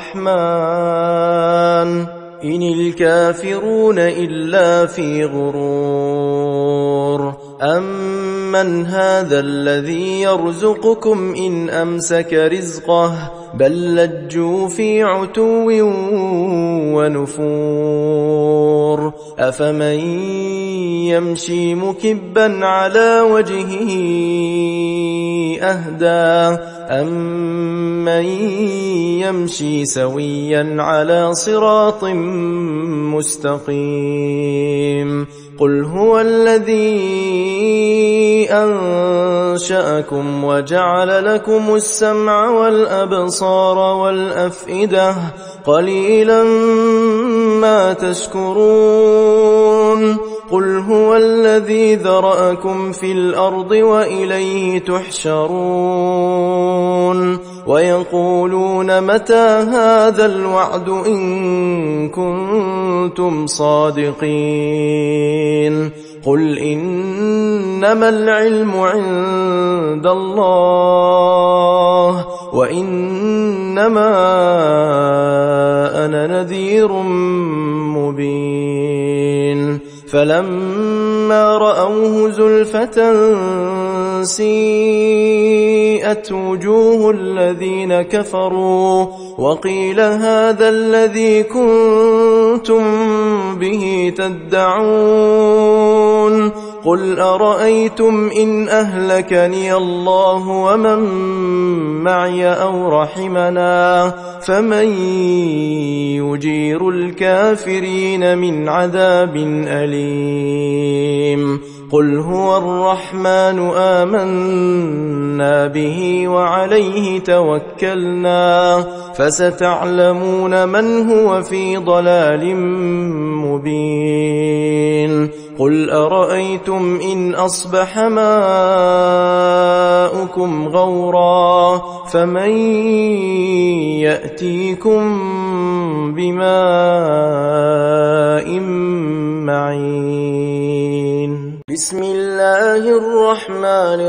الرحمن إن الكافرون إلا في غرور أمن هذا الذي يرزقكم إن أمسك رزقه بل لجوا في عتو ونفور أفمن يمشي مكبا على وجهه أهدى أمن يمشي سويا على صراط مستقيم قل هو الذي أنشأكم وجعل لكم السمع والأبصار والأفئدة قليلا ما تشكرون قل هو الذي ذرأكم في الأرض وإليه تحشرون ويقولون متى هذا الوعد إن كنتم صادقين قل إنما العلم عند الله وإنما أنا نذير مبين فلما رأوه زلفة سيئت وجوه الذين كفروا وقيل هذا الذي كنتم به تدعون قل أرأيتم إن أهلكني الله ومن معي أو رحمنا فمن يجير الكافرين من عذاب أليم قل هو الرحمن آمنا به وعليه توكلنا فستعلمون من هو في ضلال مبين قل أرأيتم إن أصبح ماؤكم غورا فمن يأتيكم بماء معين بسم الله الرحمن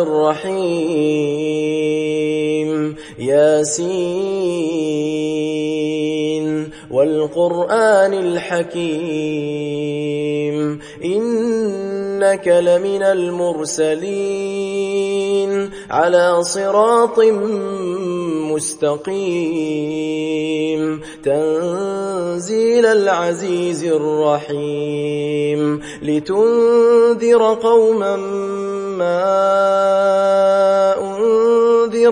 الرحيم ياسين والقرآن الحكيم إنك لمن المرسلين على صراط مستقيم تنزيل العزيز الرحيم لتنذر قوما ما أنذر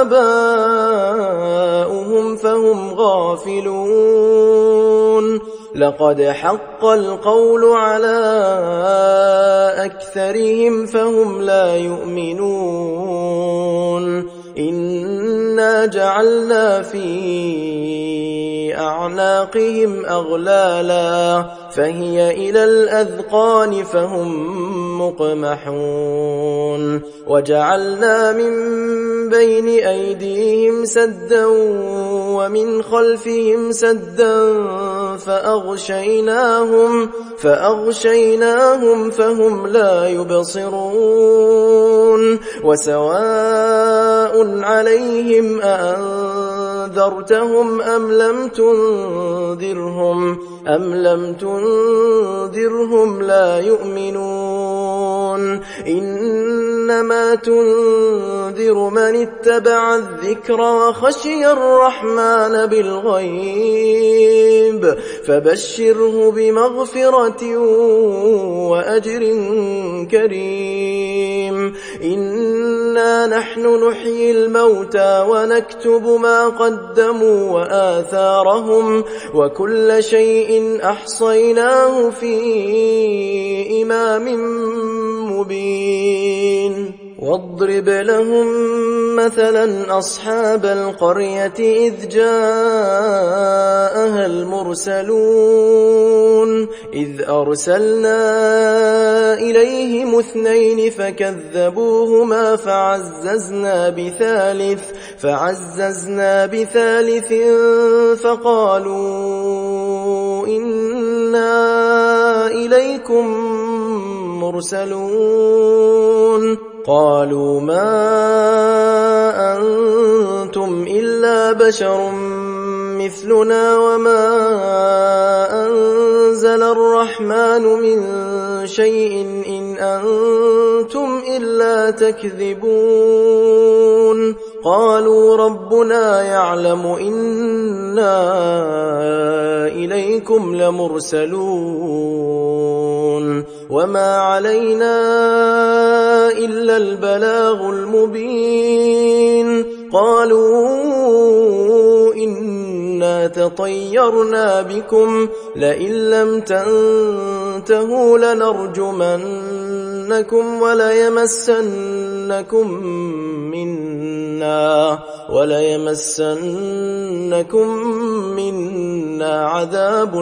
آباؤهم فهم غافلون لقد حق القول على أكثرهم فهم لا يؤمنون إنا جعلنا في أعناقهم أغلالا فهي إلى الأذقان فهم مقمحون وجعلنا من بين أيديهم سدا ومن خلفهم سدا فأغشيناهم فأغشيناهم فهم لا يبصرون وسواء عليهم أأنذرتهم أم لم تنذرهم أم لم تنذرهم لا يؤمنون إنما تنذر من اتبع الذكر وخشي الرحمن بالغيب فبشره بمغفرة وأجر كريم إنا نحن نحيي الموتى ونكتب ما قدموا وآثارهم وكل شيء أحصيناه في إمام مبين واضرب لهم مثلا أصحاب القرية إذ جاءها المرسلون إذ أرسلنا إليهم اثنين فكذبوهما فعززنا بثالث فعززنا بثالث فقالوا إنا إليكم مرسلون قالوا ما أنتم إلا بشر مثلنا وما أنزل الرحمن من شيء إن أنتم إلا تكذبون قالوا ربنا يعلم إنا إليكم لمرسلون وما علينا إلا البلاغ المبين قالوا إنا تطيرنا بكم لئن لم تنتهوا لنرجمنكم وليمسنكم منا وليمسنكم منا عذاب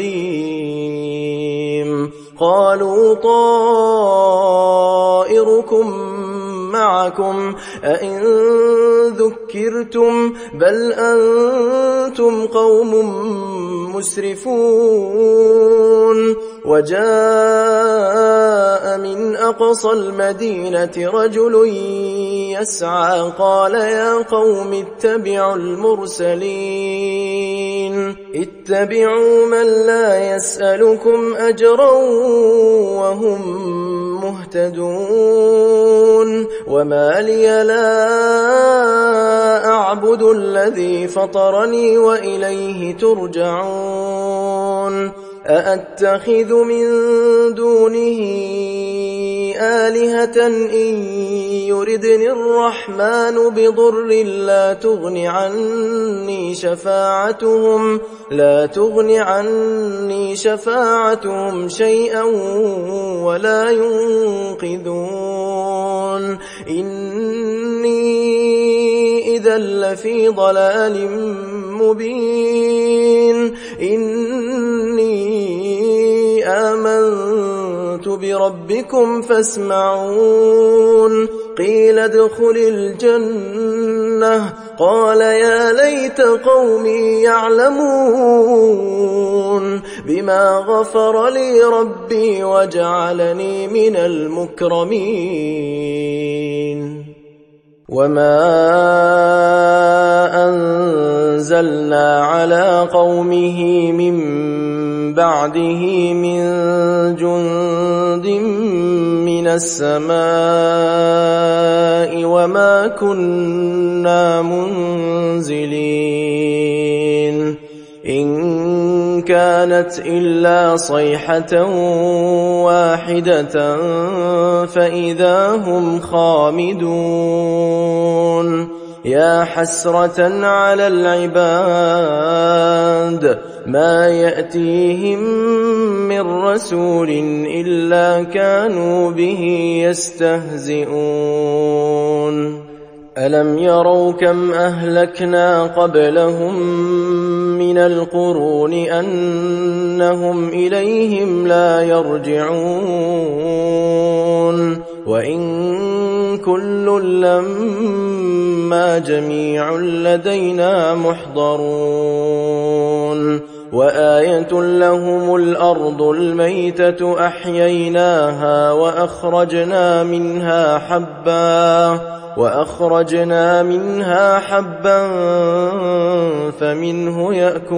أليم قالوا طائركم معكم أئن ذكرتم بل أنتم قوم مسرفون وجاء من أقصى المدينة رجل يسعى قال يا قوم اتبعوا المرسلين اتبعوا من لا يسألكم أجرا وهم مهتدون وما لي لا أعبد الذي فطرني وإليه ترجعون أأتخذ من دونه آلهة إن يردني الرحمن بضر لا تغن عني شفاعتهم لا تغن عني شفاعتهم شيئا ولا ينقذون إني إذا لفي ضلال مبين إني آمنت بربكم فاسمعون قيل ادخل الجنة قال يا ليت قومي يعلمون بما غفر لي ربي وجعلني من المكرمين وما أنزلنا على قومه من بعده من جند من السماء وما كنا منزلين إن كانت إلا صيحة واحدة فإذا هم خامدون يا حسرة على العباد ما يأتيهم من رسول إلا كانوا به يستهزئون ألم يروا كم أهلكنا قبلهم من القرون أنهم إليهم لا يرجعون وإن كل لما جميع لدينا محضرون وآية لهم الأرض الميتة أحييناها وأخرجنا منها حبا وأخرجنا منها حبا فمنه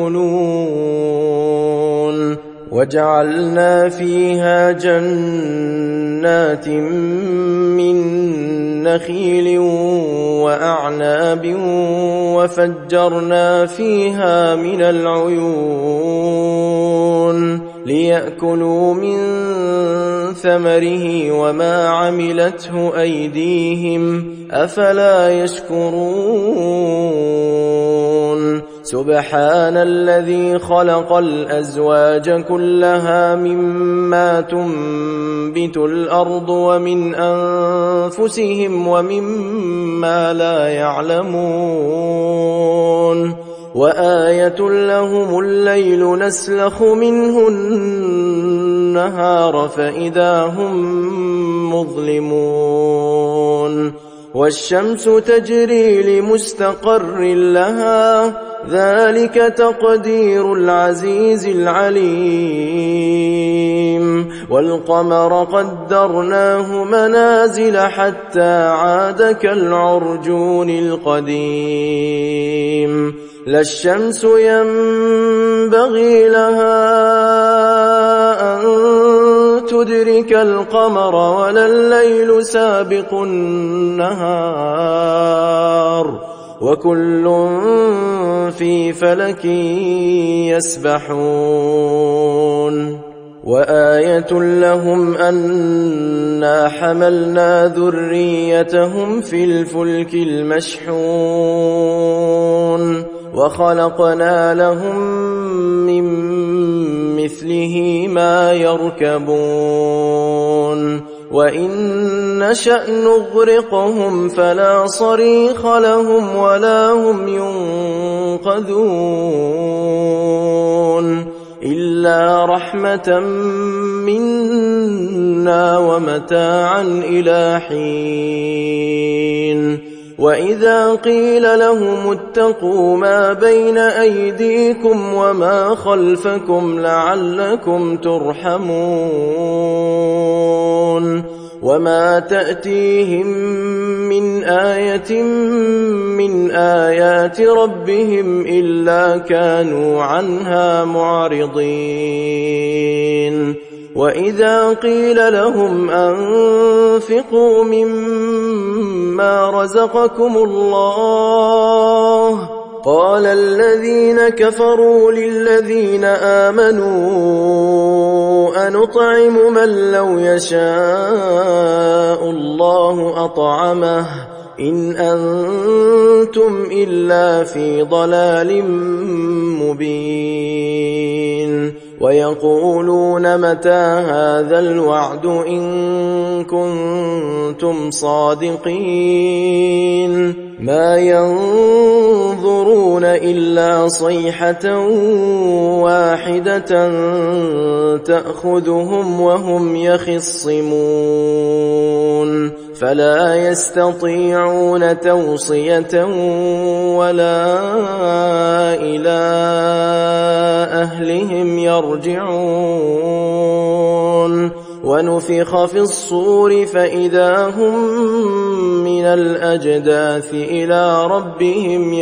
يأكلون وجعلنا فيها جنات من نخيل وأعناب وفجرنا فيها من العيون ليأكلوا من ثمره وما عملته أيديهم أفلا يشكرون سبحان الذي خلق الأزواج كلها مما تنبت الأرض ومن أنفسهم ومما لا يعلمون وآية لهم الليل نسلخ منه النهار فإذا هم مظلمون والشمس تجري لمستقر لها ذلك تقدير العزيز العليم والقمر قدرناه منازل حتى عاد كالعرجون القديم لا الشمس ينبغي لها أن تدرك القمر ولا الليل سابق النهار وكل في فلك يسبحون وآية لهم أنا حملنا ذريتهم في الفلك المشحون وخلقنا لهم من مثله ما يركبون وإن نشأ نغرقهم فلا صريخ لهم ولا هم ينقذون إلا رحمة منا ومتاعا إلى حين وإذا قيل لهم اتقوا ما بين أيديكم وما خلفكم لعلكم ترحمون وما تأتيهم من آية من آيات ربهم إلا كانوا عنها معرضين وإذا قيل لهم أنفقوا مما رزقكم الله قال الذين كفروا للذين آمنوا أنطعم من لو يشاء الله أطعمه إن أنتم إلا في ضلال مبين ويقولون متى هذا الوعد إن كنتم صادقين ما ينظرون إلا صيحة واحدة تأخذهم وهم يخصمون فلا يستطيعون توصية ولا إلى أهلهم يرجعون ونفخ في الصور فإذا هم من الأجداث إلى ربهم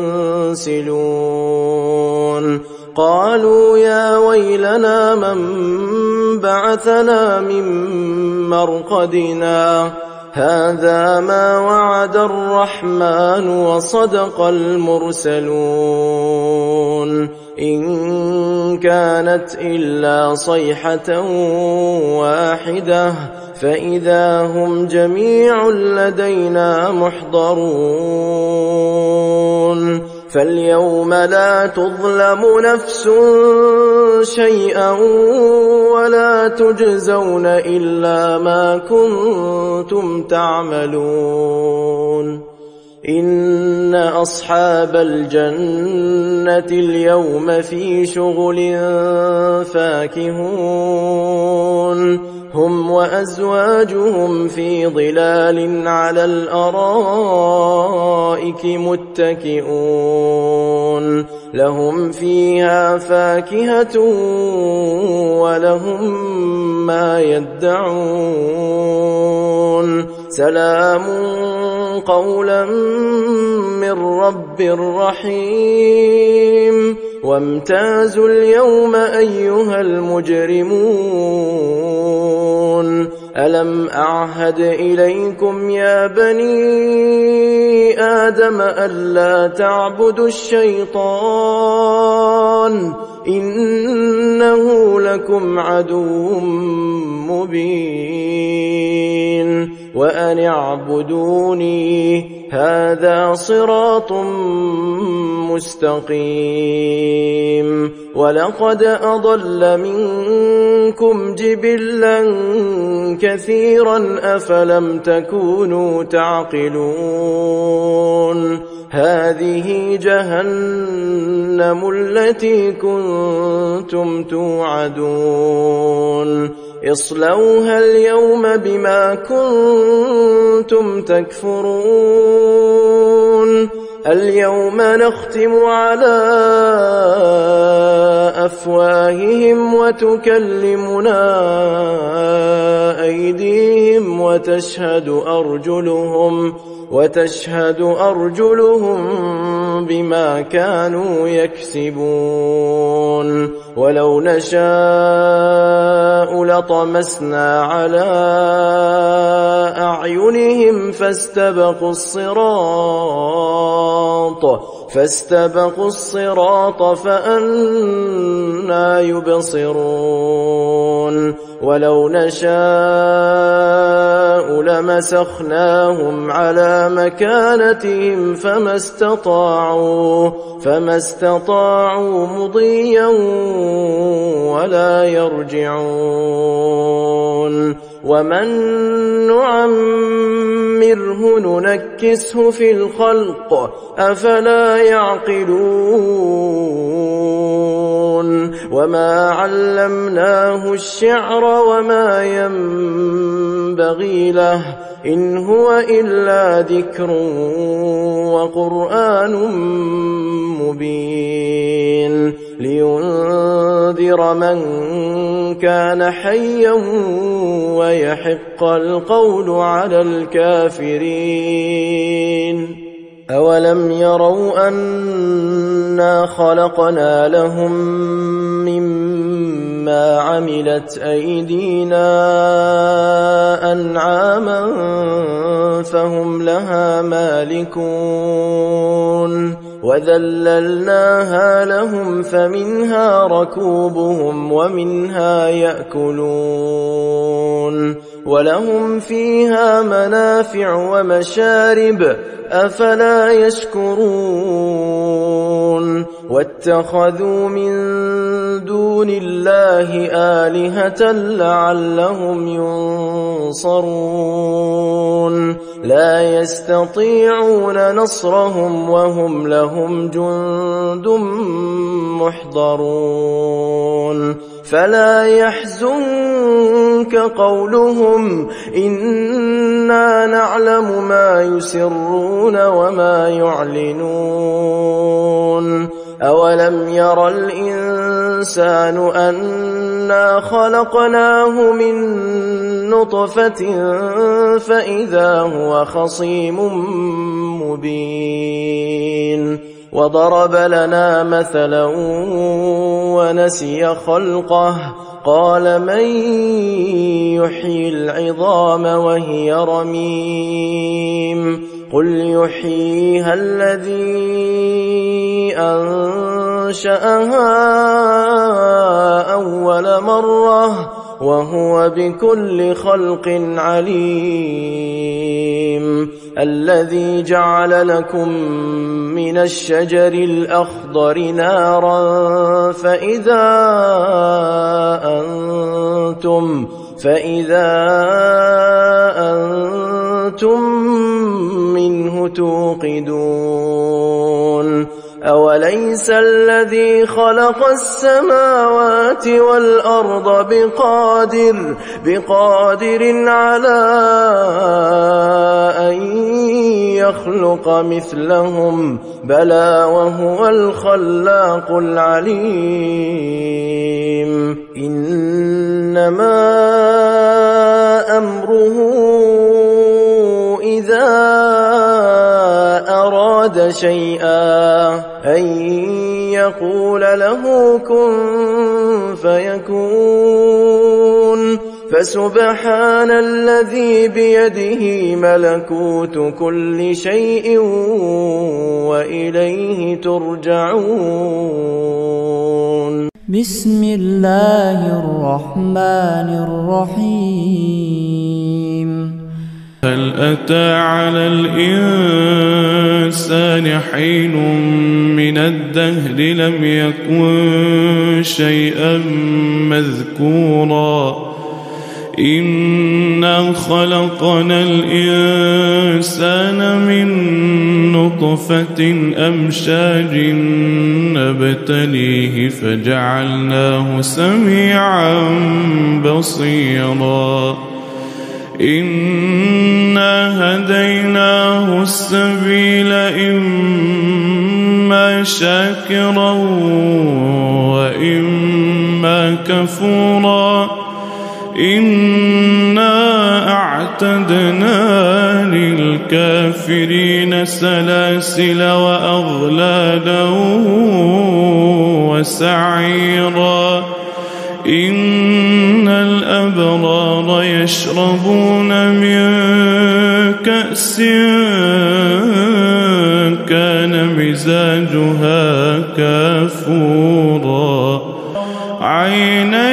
ينسلون قالوا يا ويلنا من بعثنا من مرقدنا هذا ما وعد الرحمن وصدق المرسلون إن كانت إلا صيحة واحدة فإذا هم جميع لدينا محضرون فاليوم لا تظلم نفس شيئا ولا تجزون إلا ما كنتم تعملون إن أصحاب الجنة اليوم في شغل فاكهون هم وأزواجهم في ظلال على الأرائك متكئون لهم فيها فاكهة ولهم ما يدعون سلام قولا من رب رحيم وامتازوا اليوم أيها المجرمون ألم أعهد إليكم يا بني آدم ألا تعبدوا الشيطان إنه لكم عدو مبين وأن اعبدوني هذا صراط مستقيم ولقد أضل منكم جبلا كثيرا أفلم تكونوا تعقلون هذه جهنم التي كنتم توعدون اصلوها اليوم بما كنتم تكفرون اليوم نختم على أفواههم وتكلمنا أيديهم وتشهد أرجلهم وتشهد أرجلهم بما كانوا يكسبون ولو نشاء لطمسنا على أعينهم فاستبقوا الصراط فاستبقوا الصراط فأنى يبصرون ولو نشاء لمسخناهم على مكانتهم فما استطاعوا فما استطاعوا مضيا ولا يرجعون ومن نعمره ننكسه في الخلق أفلا يعقلون وما علمناه الشعر وما ينبغي له إن هو إلا ذكر وقرآن مبين لينذر من كان حيا ويحق القول على الكافرين أولم يروا أنا خلقنا لهم مما عملت أيدينا أنعاما فهم لها مالكون وذللناها لهم فمنها ركوبهم ومنها يأكلون ولهم فيها منافع ومشارب أفلا يشكرون واتخذوا من دون الله آلهة لعلهم ينصرون لا يستطيعون نصرهم وهم لهم جند محضرون فلا يحزنك قولهم إنا نعلم ما يسرون وما يعلنون أولم ير الإنسان أنا خلقناه من نطفة فإذا هو خصيم مبين وضرب لنا مثلا ونسي خلقه قال من يحيي العظام وهي رميم قل يحييها الذي أنشأها أول مرة وهو بكل خلق عليم. الذي جعل لكم من الشجر الأخضر نارا فإذا أنتم فإذا أنتم منه توقدون. أوليس الذي خلق السماوات والأرض بقادر بقادر على أن يخلق مثلهم؟ بلى وهو الخلاق العليم. إنما أمره إذا أراد شيئا أن يقول له كن فيكون. فسبحان الذي بيده ملكوت كل شيء وإليه ترجعون. بسم الله الرحمن الرحيم. هل أتى على الإنسان حين من الدهر لم يكن شيئا مذكورا إنا خلقنا الإنسان من نطفة أمشاج نبتليه فجعلناه سميعا بصيرا إنا هديناه السبيل إما شاكرا وإما كفورا إنا أعتدنا للكافرين سلاسل وأغلالا وسعيرا إن الأبرار يشربون من كأس كان مزاجها كافورا عينا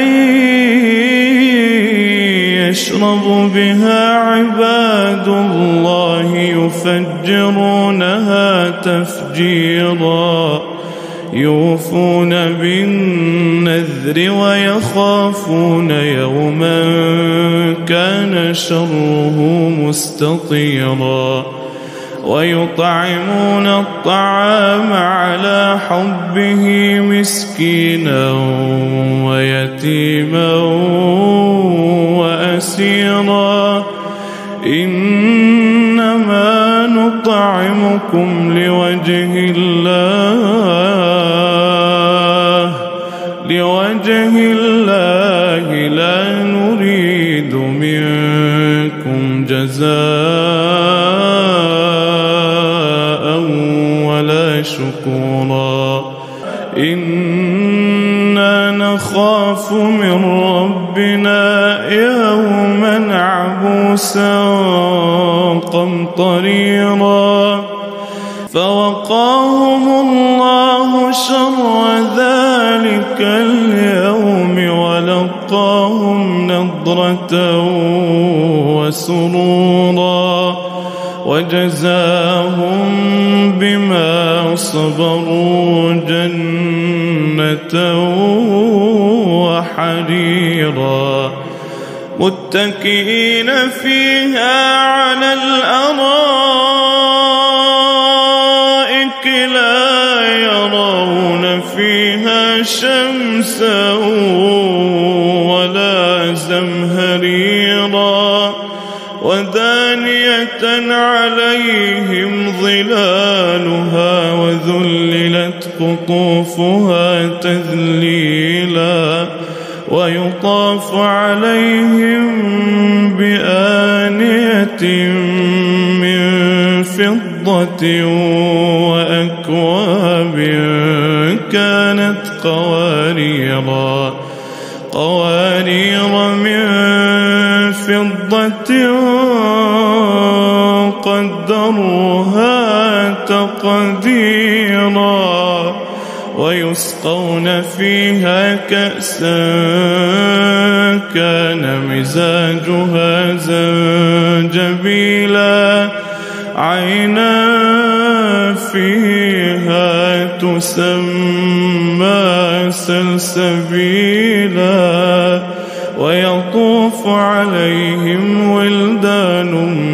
يشرب بها عباد الله يفجرونها تفجيرا يوفون بالنذر ويخافون يوما كان شره مستطيرا ويطعمون الطعام على حبه مسكينا ويتيما وأسيرا إنما نطعمكم لوجه الله لوجه الله لا نريد منكم جزاء ولا شكورا إنا نخاف من ربنا يوما عبوسا قمطريرا فوقاهم الله شر ذلك اليوم ولقاهم نضرة وسرورا وجزاهم بما صبروا جنة وحريرا متكئين فيها على الأرائك لا يرون فيها شمسا ولا زمهريرا ودانية عليهم ظلالها وذللت قطوفها تذليلا ويطاف عليهم بآنية من فضة وأكواب كانت قواريرا قوارير من فضة قدروها تقديرا ويسقون فيها كأسا كان مزاجها زنجبيلا عينا فيها تسمى سلسبيلا ويطوف عليهم ولدان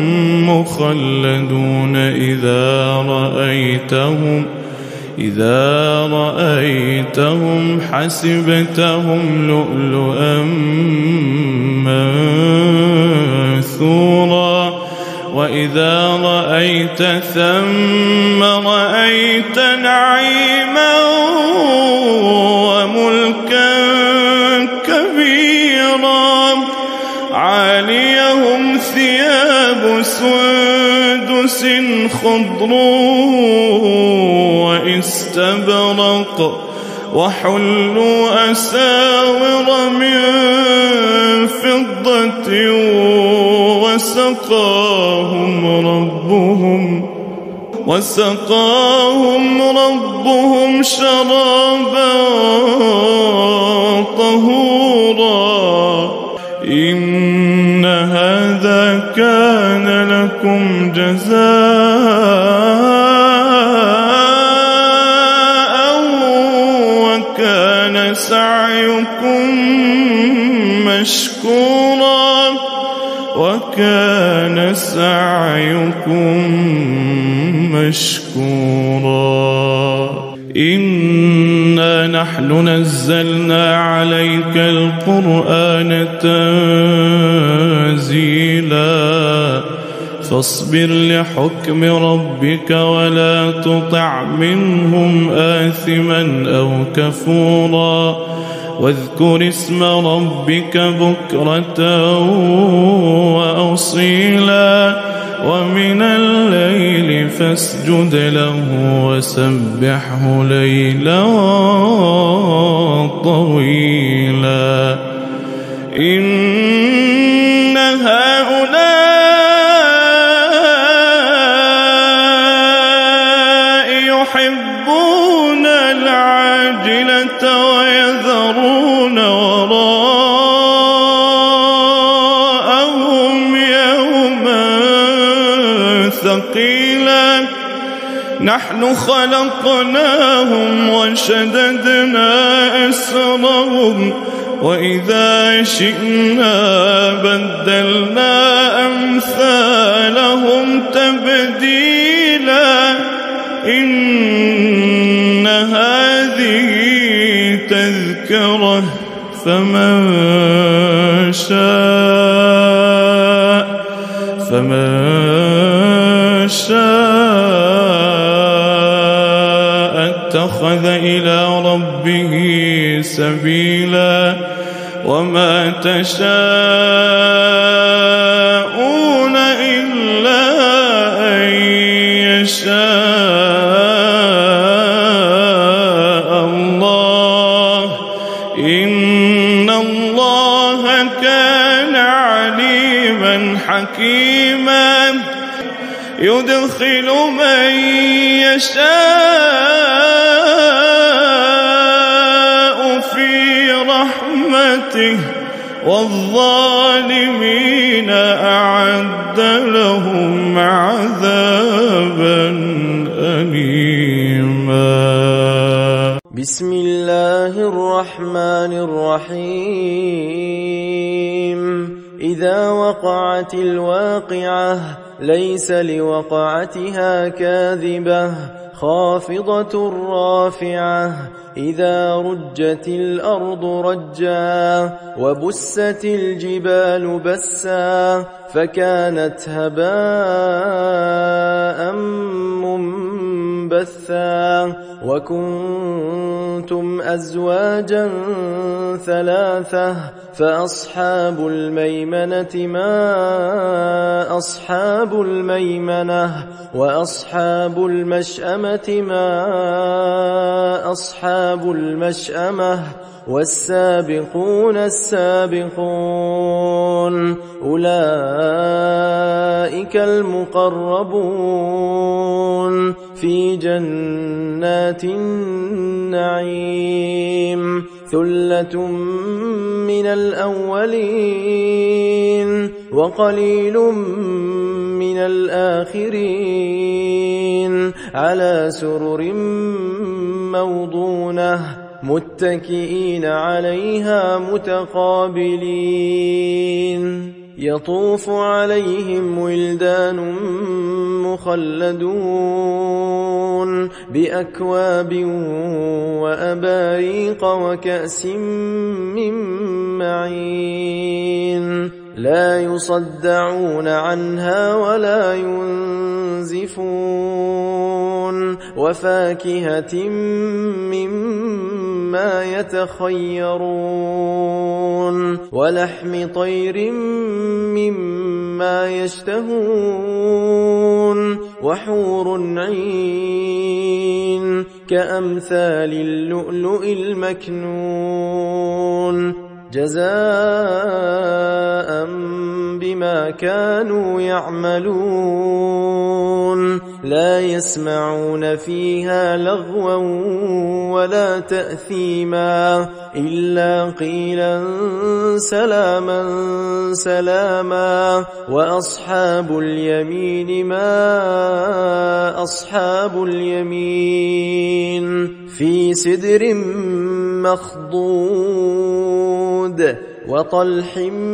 مخلدون إذا رأيتهم إذا رأيتهم حسبتهم لؤلؤا منثورا وإذا رأيت ثم رأيت نعيما وملكا كبيرا عاليهم ثياب سندس خضر واستبرق وحلوا أساور من فضة وسقاهم ربهم وسقاهم ربهم شرابا طهورا إن هذا كان لكم جزاء وكان سعيكم مشكورا وكان سعيكم مشكورا إنا نحن نزلنا عليك القرآن تنزيلا فاصبر لحكم ربك ولا تطع منهم آثما أو كفورا واذكر اسم ربك بكرة وأصيلا ومن الليل فاسجد له وسبحه ليلا طويلا إن هؤلاء يحبون العاجلة ويذرون وراءهم يوما ثقيلا نحن خلقناهم وشددنا أسرهم وإذا شئنا بدلنا أمثالهم تبديلا إن هذه تذكرة فمن شاء فمن شاء اتخذ إلى ربه سبيلا وما تشاءون إلا أن يشاء الله إن الله كان عليما حكيما يدخل من يشاء في رحمته والظالمين أعد لهم عذابا أليما. بسم الله الرحمن الرحيم. إذا وقعت الواقعة ليس لوقعتها كاذبة خافضة رافعة إذا رجت الأرض رجا وبست الجبال بسا فكانت هباء منبثا وكنتم أزواجا ثلاثة فأصحاب الميمنة ما أصحاب الميمنة وأصحاب المشأمة ما أصحاب المشأمة والسابقون السابقون أولئك المقربون في جنات النعيم ثلة من الأولين وقليل من الآخرين على سرر موضونة متكئين عليها متقابلين يطوف عليهم ولدان مخلدون بأكواب وأباريق وكأس من معين لا يصدعون عنها ولا ينزفون وفاكهة مما يتخيرون ولحم طير مما يشتهون وحور عين كأمثال اللؤلؤ المكنون جزاء بما كانوا يعملون لا يسمعون فيها لغوا ولا تأثيما إلا قيلا سلاما سلاما وأصحاب اليمين ما أصحاب اليمين في سدر مخضود وطلح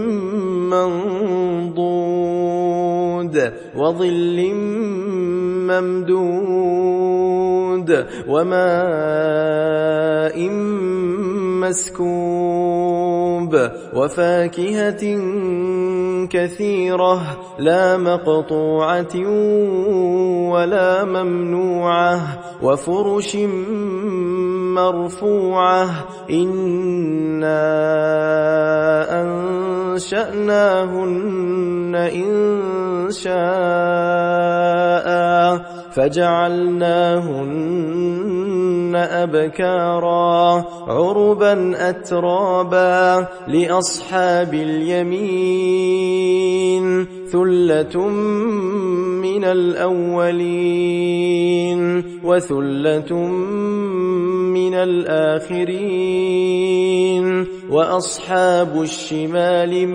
منضود وظل ممدود وماء مسكوب وفاكهة كثيرة لا مقطوعة ولا ممنوعة وفرش مرفوعة إنا أنشأناهن إن شاء فجعلناهن أبكارا عربا أترابا لأصحاب اليمين ثلة من الأولين وثلة من الآخرين وأصحاب الشمال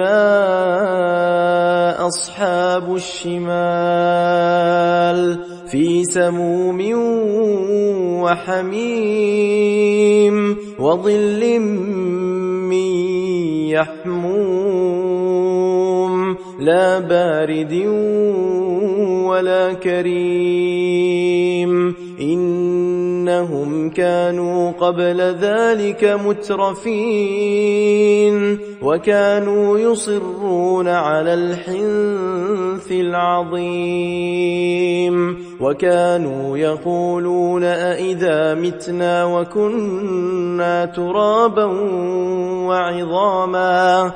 ما أصحاب الشمال في سموم وحميم وظل من يحموم لا بارد ولا كريم إنهم كانوا قبل ذلك مترفين وكانوا يصرون على الحنث العظيم وكانوا يقولون أئذا متنا وكنا ترابا وعظاما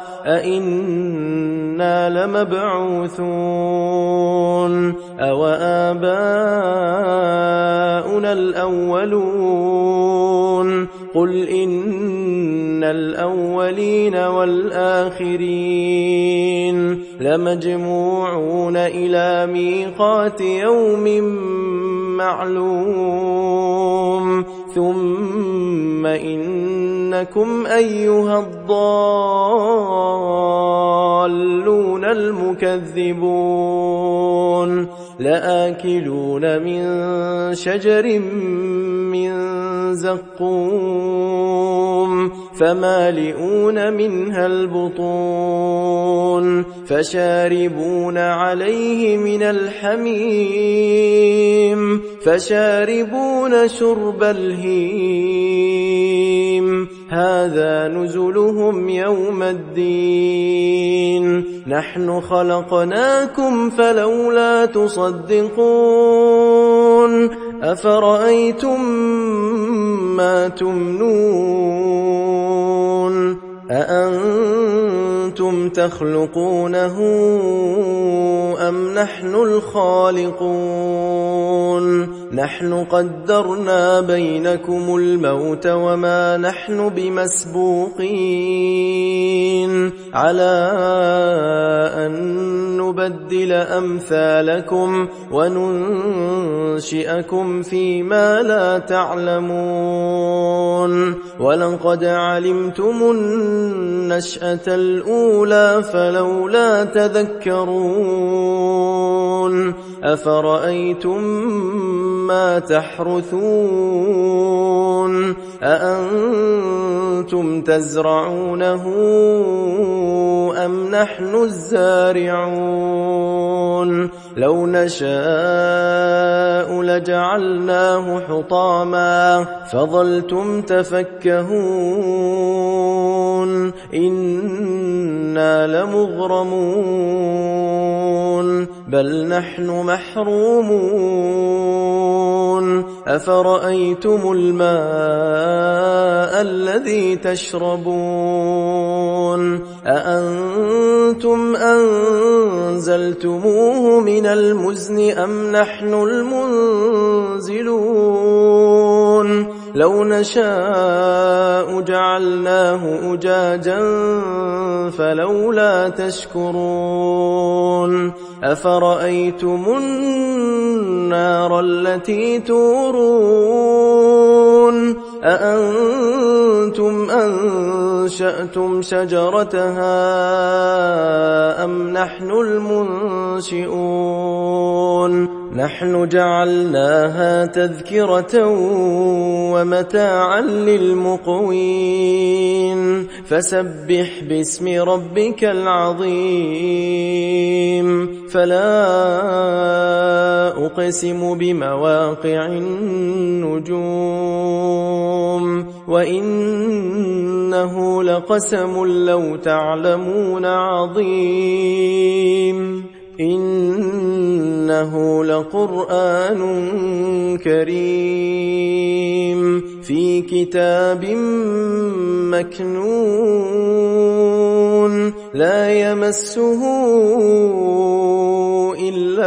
أئنا لمبعوثون أو آباؤنا الأولون قل إن الأولين والآخرين لمجموعون إلى ميقات يوم معلوم ثم إنكم أيها الضالون المكذبون لآكلون من شجر من زقوم فمالئون منها البطون فشاربون عليه من الحميم فشاربون شرب الهيم هذا نزلهم يوم الدين نحن خلقناكم فلولا تصدقون أفرأيتم ما تمنون أأنتم تخلقونه أم نحن الخالقون نحن قدرنا بينكم الموت وما نحن بمسبوقين على أن نبدل أمثالكم وننشئكم فيما لا تعلمون ولقد علمتم النشأة الأولى فلولا تذكرون أفرأيتم ما تحرثون أأنتم تزرعونه أم نحن الزارعون لو نشاء لجعلناه حطاما فظلتم تفكهون إنا لمغرمون بل نحن محرومون أفرأيتم الماء الذي تشربون أأنتم أنزلتموه من المزن أم نحن المنزلون لو نشاء جعلناه أجاجا فلولا تشكرون أفرأيتم النار التي تورون أأنتم أنشأتم شجرتها أم نحن المنشئون نحن جعلناها تذكرة ومتاعا للمقوين فسبح باسم ربك العظيم فلا أقسم بمواقع النجوم وإنه لقسم لو تعلمون عظيم إنه لقرآن كريم في كتاب مكنون لا يمسه إلا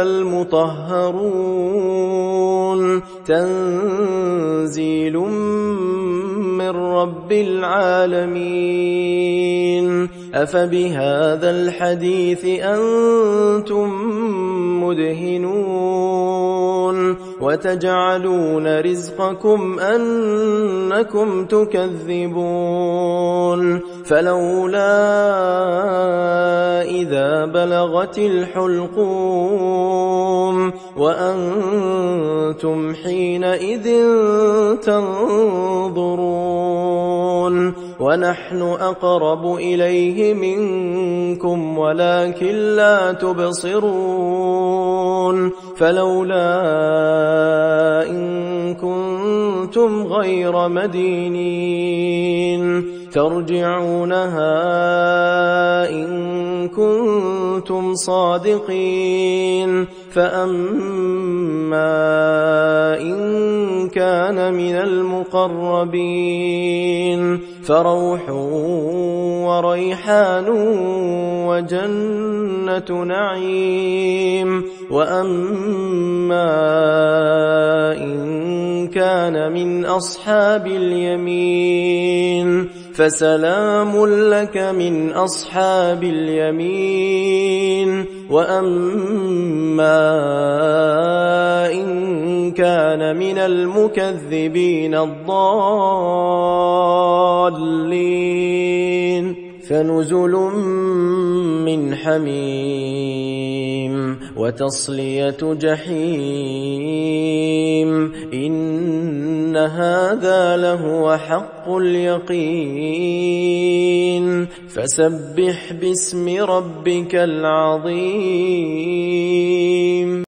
المطهرون تنزيل من رب العالمين أفبهذا الحديث أنتم مدهنون وتجعلون رزقكم أنكم تكذبون فلولا إذا بلغت الحلقوم وأنتم حينئذ تنظرون ونحن أقرب إليه منكم ولكن لا تبصرون فلولا إن كنتم غير مدينين ترجعونها إن كنتم صادقين فأما إن كان من المقربين فروح وريحان وجنة نعيم وأما إن كان من أصحاب اليمين فسلام لك من أصحاب اليمين وأما إن كان من المكذبين الضالين فنزل من حميم وتصلية جحيم إن هذا لهو حق اليقين فسبح باسم ربك العظيم.